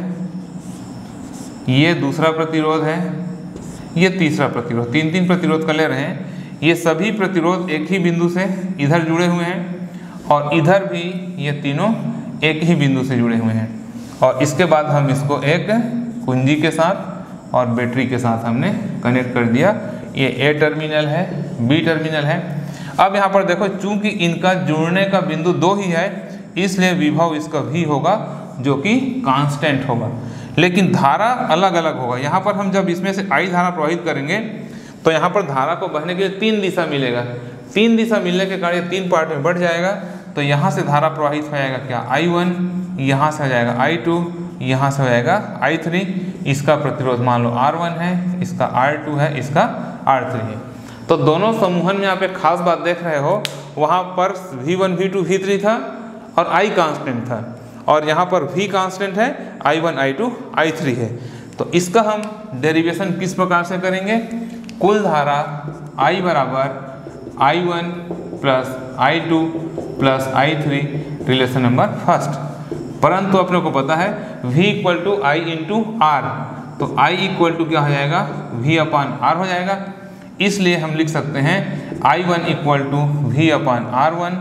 ये दूसरा प्रतिरोध है, ये तीसरा प्रतिरोध, तीन प्रतिरोध का ले रहे हैं। ये सभी प्रतिरोध एक ही बिंदु से इधर जुड़े हुए हैं और इधर भी ये तीनों एक ही बिंदु से जुड़े हुए हैं। और इसके बाद हम इसको एक कुंजी के साथ और बैटरी के साथ हमने कनेक्ट कर दिया। ये ए टर्मिनल है, बी टर्मिनल है। अब यहाँ पर देखो, चूंकि इनका जुड़ने का बिंदु 2 ही है, इसलिए विभव इसका भी होगा जो कि कांस्टेंट होगा, लेकिन धारा अलग अलग होगा। यहाँ पर हम जब इसमें से I धारा प्रवाहित करेंगे तो यहाँ पर धारा को बहने के लिए 3 दिशा मिलेगा। 3 दिशा मिलने के कारण 3 पार्ट में बढ़ जाएगा। तो यहाँ से धारा प्रवाहित हो जाएगा क्या, I1, यहाँ से हो जाएगा I2, यहाँ से हो जाएगा I3। इसका प्रतिरोध मान लो R1 है, इसका R2 है, इसका R3 है। तो दोनों समूहन में आप एक खास बात देख रहे हो, वहाँ पर V1, V2, V3 था और I कांस्टेंट था, और यहाँ पर V कांस्टेंट है, I1, I2, I3 है। तो इसका हम डेरिवेशन किस प्रकार से करेंगे, कुल धारा I बराबर I1 plus I2 plus I3 relation number first. परंतु अपने को पता है V equal to I into R, तो I इक्वल टू क्या हो जाएगा, V अपान R हो जाएगा। इसलिए हम लिख सकते हैं I1 equal to V upon R1,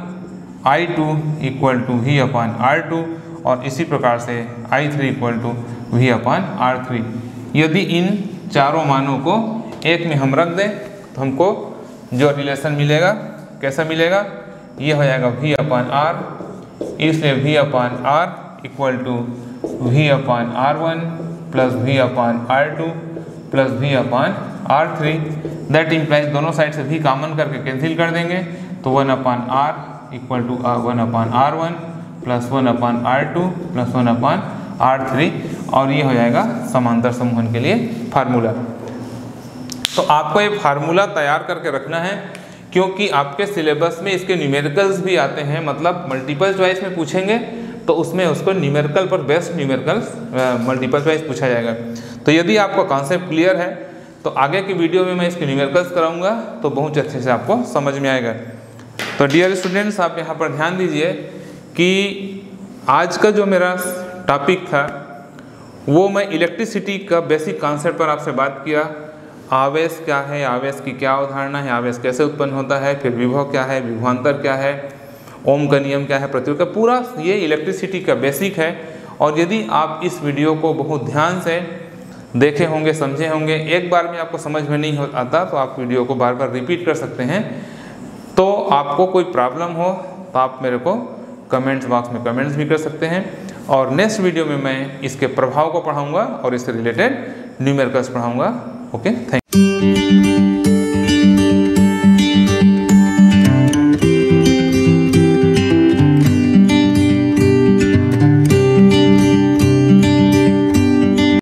I2 equal to V upon R2 और इसी प्रकार से I3 equal to V upon R3। यदि इन चारों मानों को एक में हम रख दें तो हमको जो रिलेशन मिलेगा कैसा मिलेगा, ये हो जाएगा V अपान R, इसलिए V upon R equal to V upon R1 plus V upon R2 plus V upon R3। That implies दोनों साइड से V कॉमन करके कैंसिल कर देंगे, तो 1 upon R equal to 1 upon R1 plus 1 upon R2 plus 1 upon R3, और ये हो जाएगा समांतर समूहन के लिए फार्मूला। तो आपको ये फार्मूला तैयार करके रखना है, क्योंकि आपके सिलेबस में इसके न्यूमेरिकल्स भी आते हैं, मतलब मल्टीपल चॉइस में पूछेंगे तो उसमें उसको न्यूमेरिकल पर बेस्ट न्यूमेरिकल्स मल्टीपल चॉइस पूछा जाएगा। तो यदि आपको कॉन्सेप्ट क्लियर है तो आगे की वीडियो में मैं इसके न्यूमेरिकल्स कराऊंगा तो बहुत अच्छे से आपको समझ में आएगा। तो डियर स्टूडेंट्स, आप यहाँ पर ध्यान दीजिए कि आज का जो मेरा टॉपिक था वो मैं इलेक्ट्रिसिटी का बेसिक कॉन्सेप्ट पर आपसे बात किया। आवेश क्या है, आवेश की क्या अवधारणा है, आवेश कैसे उत्पन्न होता है, फिर विभव क्या है, विभवांतर क्या है, ओम का नियम क्या है, प्रतिरोध का, पूरा ये इलेक्ट्रिसिटी का बेसिक है। और यदि आप इस वीडियो को बहुत ध्यान से देखे होंगे, समझे होंगे, एक बार में आपको समझ में नहीं आता तो आप वीडियो को बार बार रिपीट कर सकते हैं। तो आपको कोई प्रॉब्लम हो तो आप मेरे को कमेंट्स बॉक्स में कमेंट्स भी कर सकते हैं, और नेक्स्ट वीडियो में मैं इसके प्रभाव को पढ़ाऊँगा और इससे रिलेटेड न्यूमेरिकल्स पढ़ाऊँगा। Okay, thank you.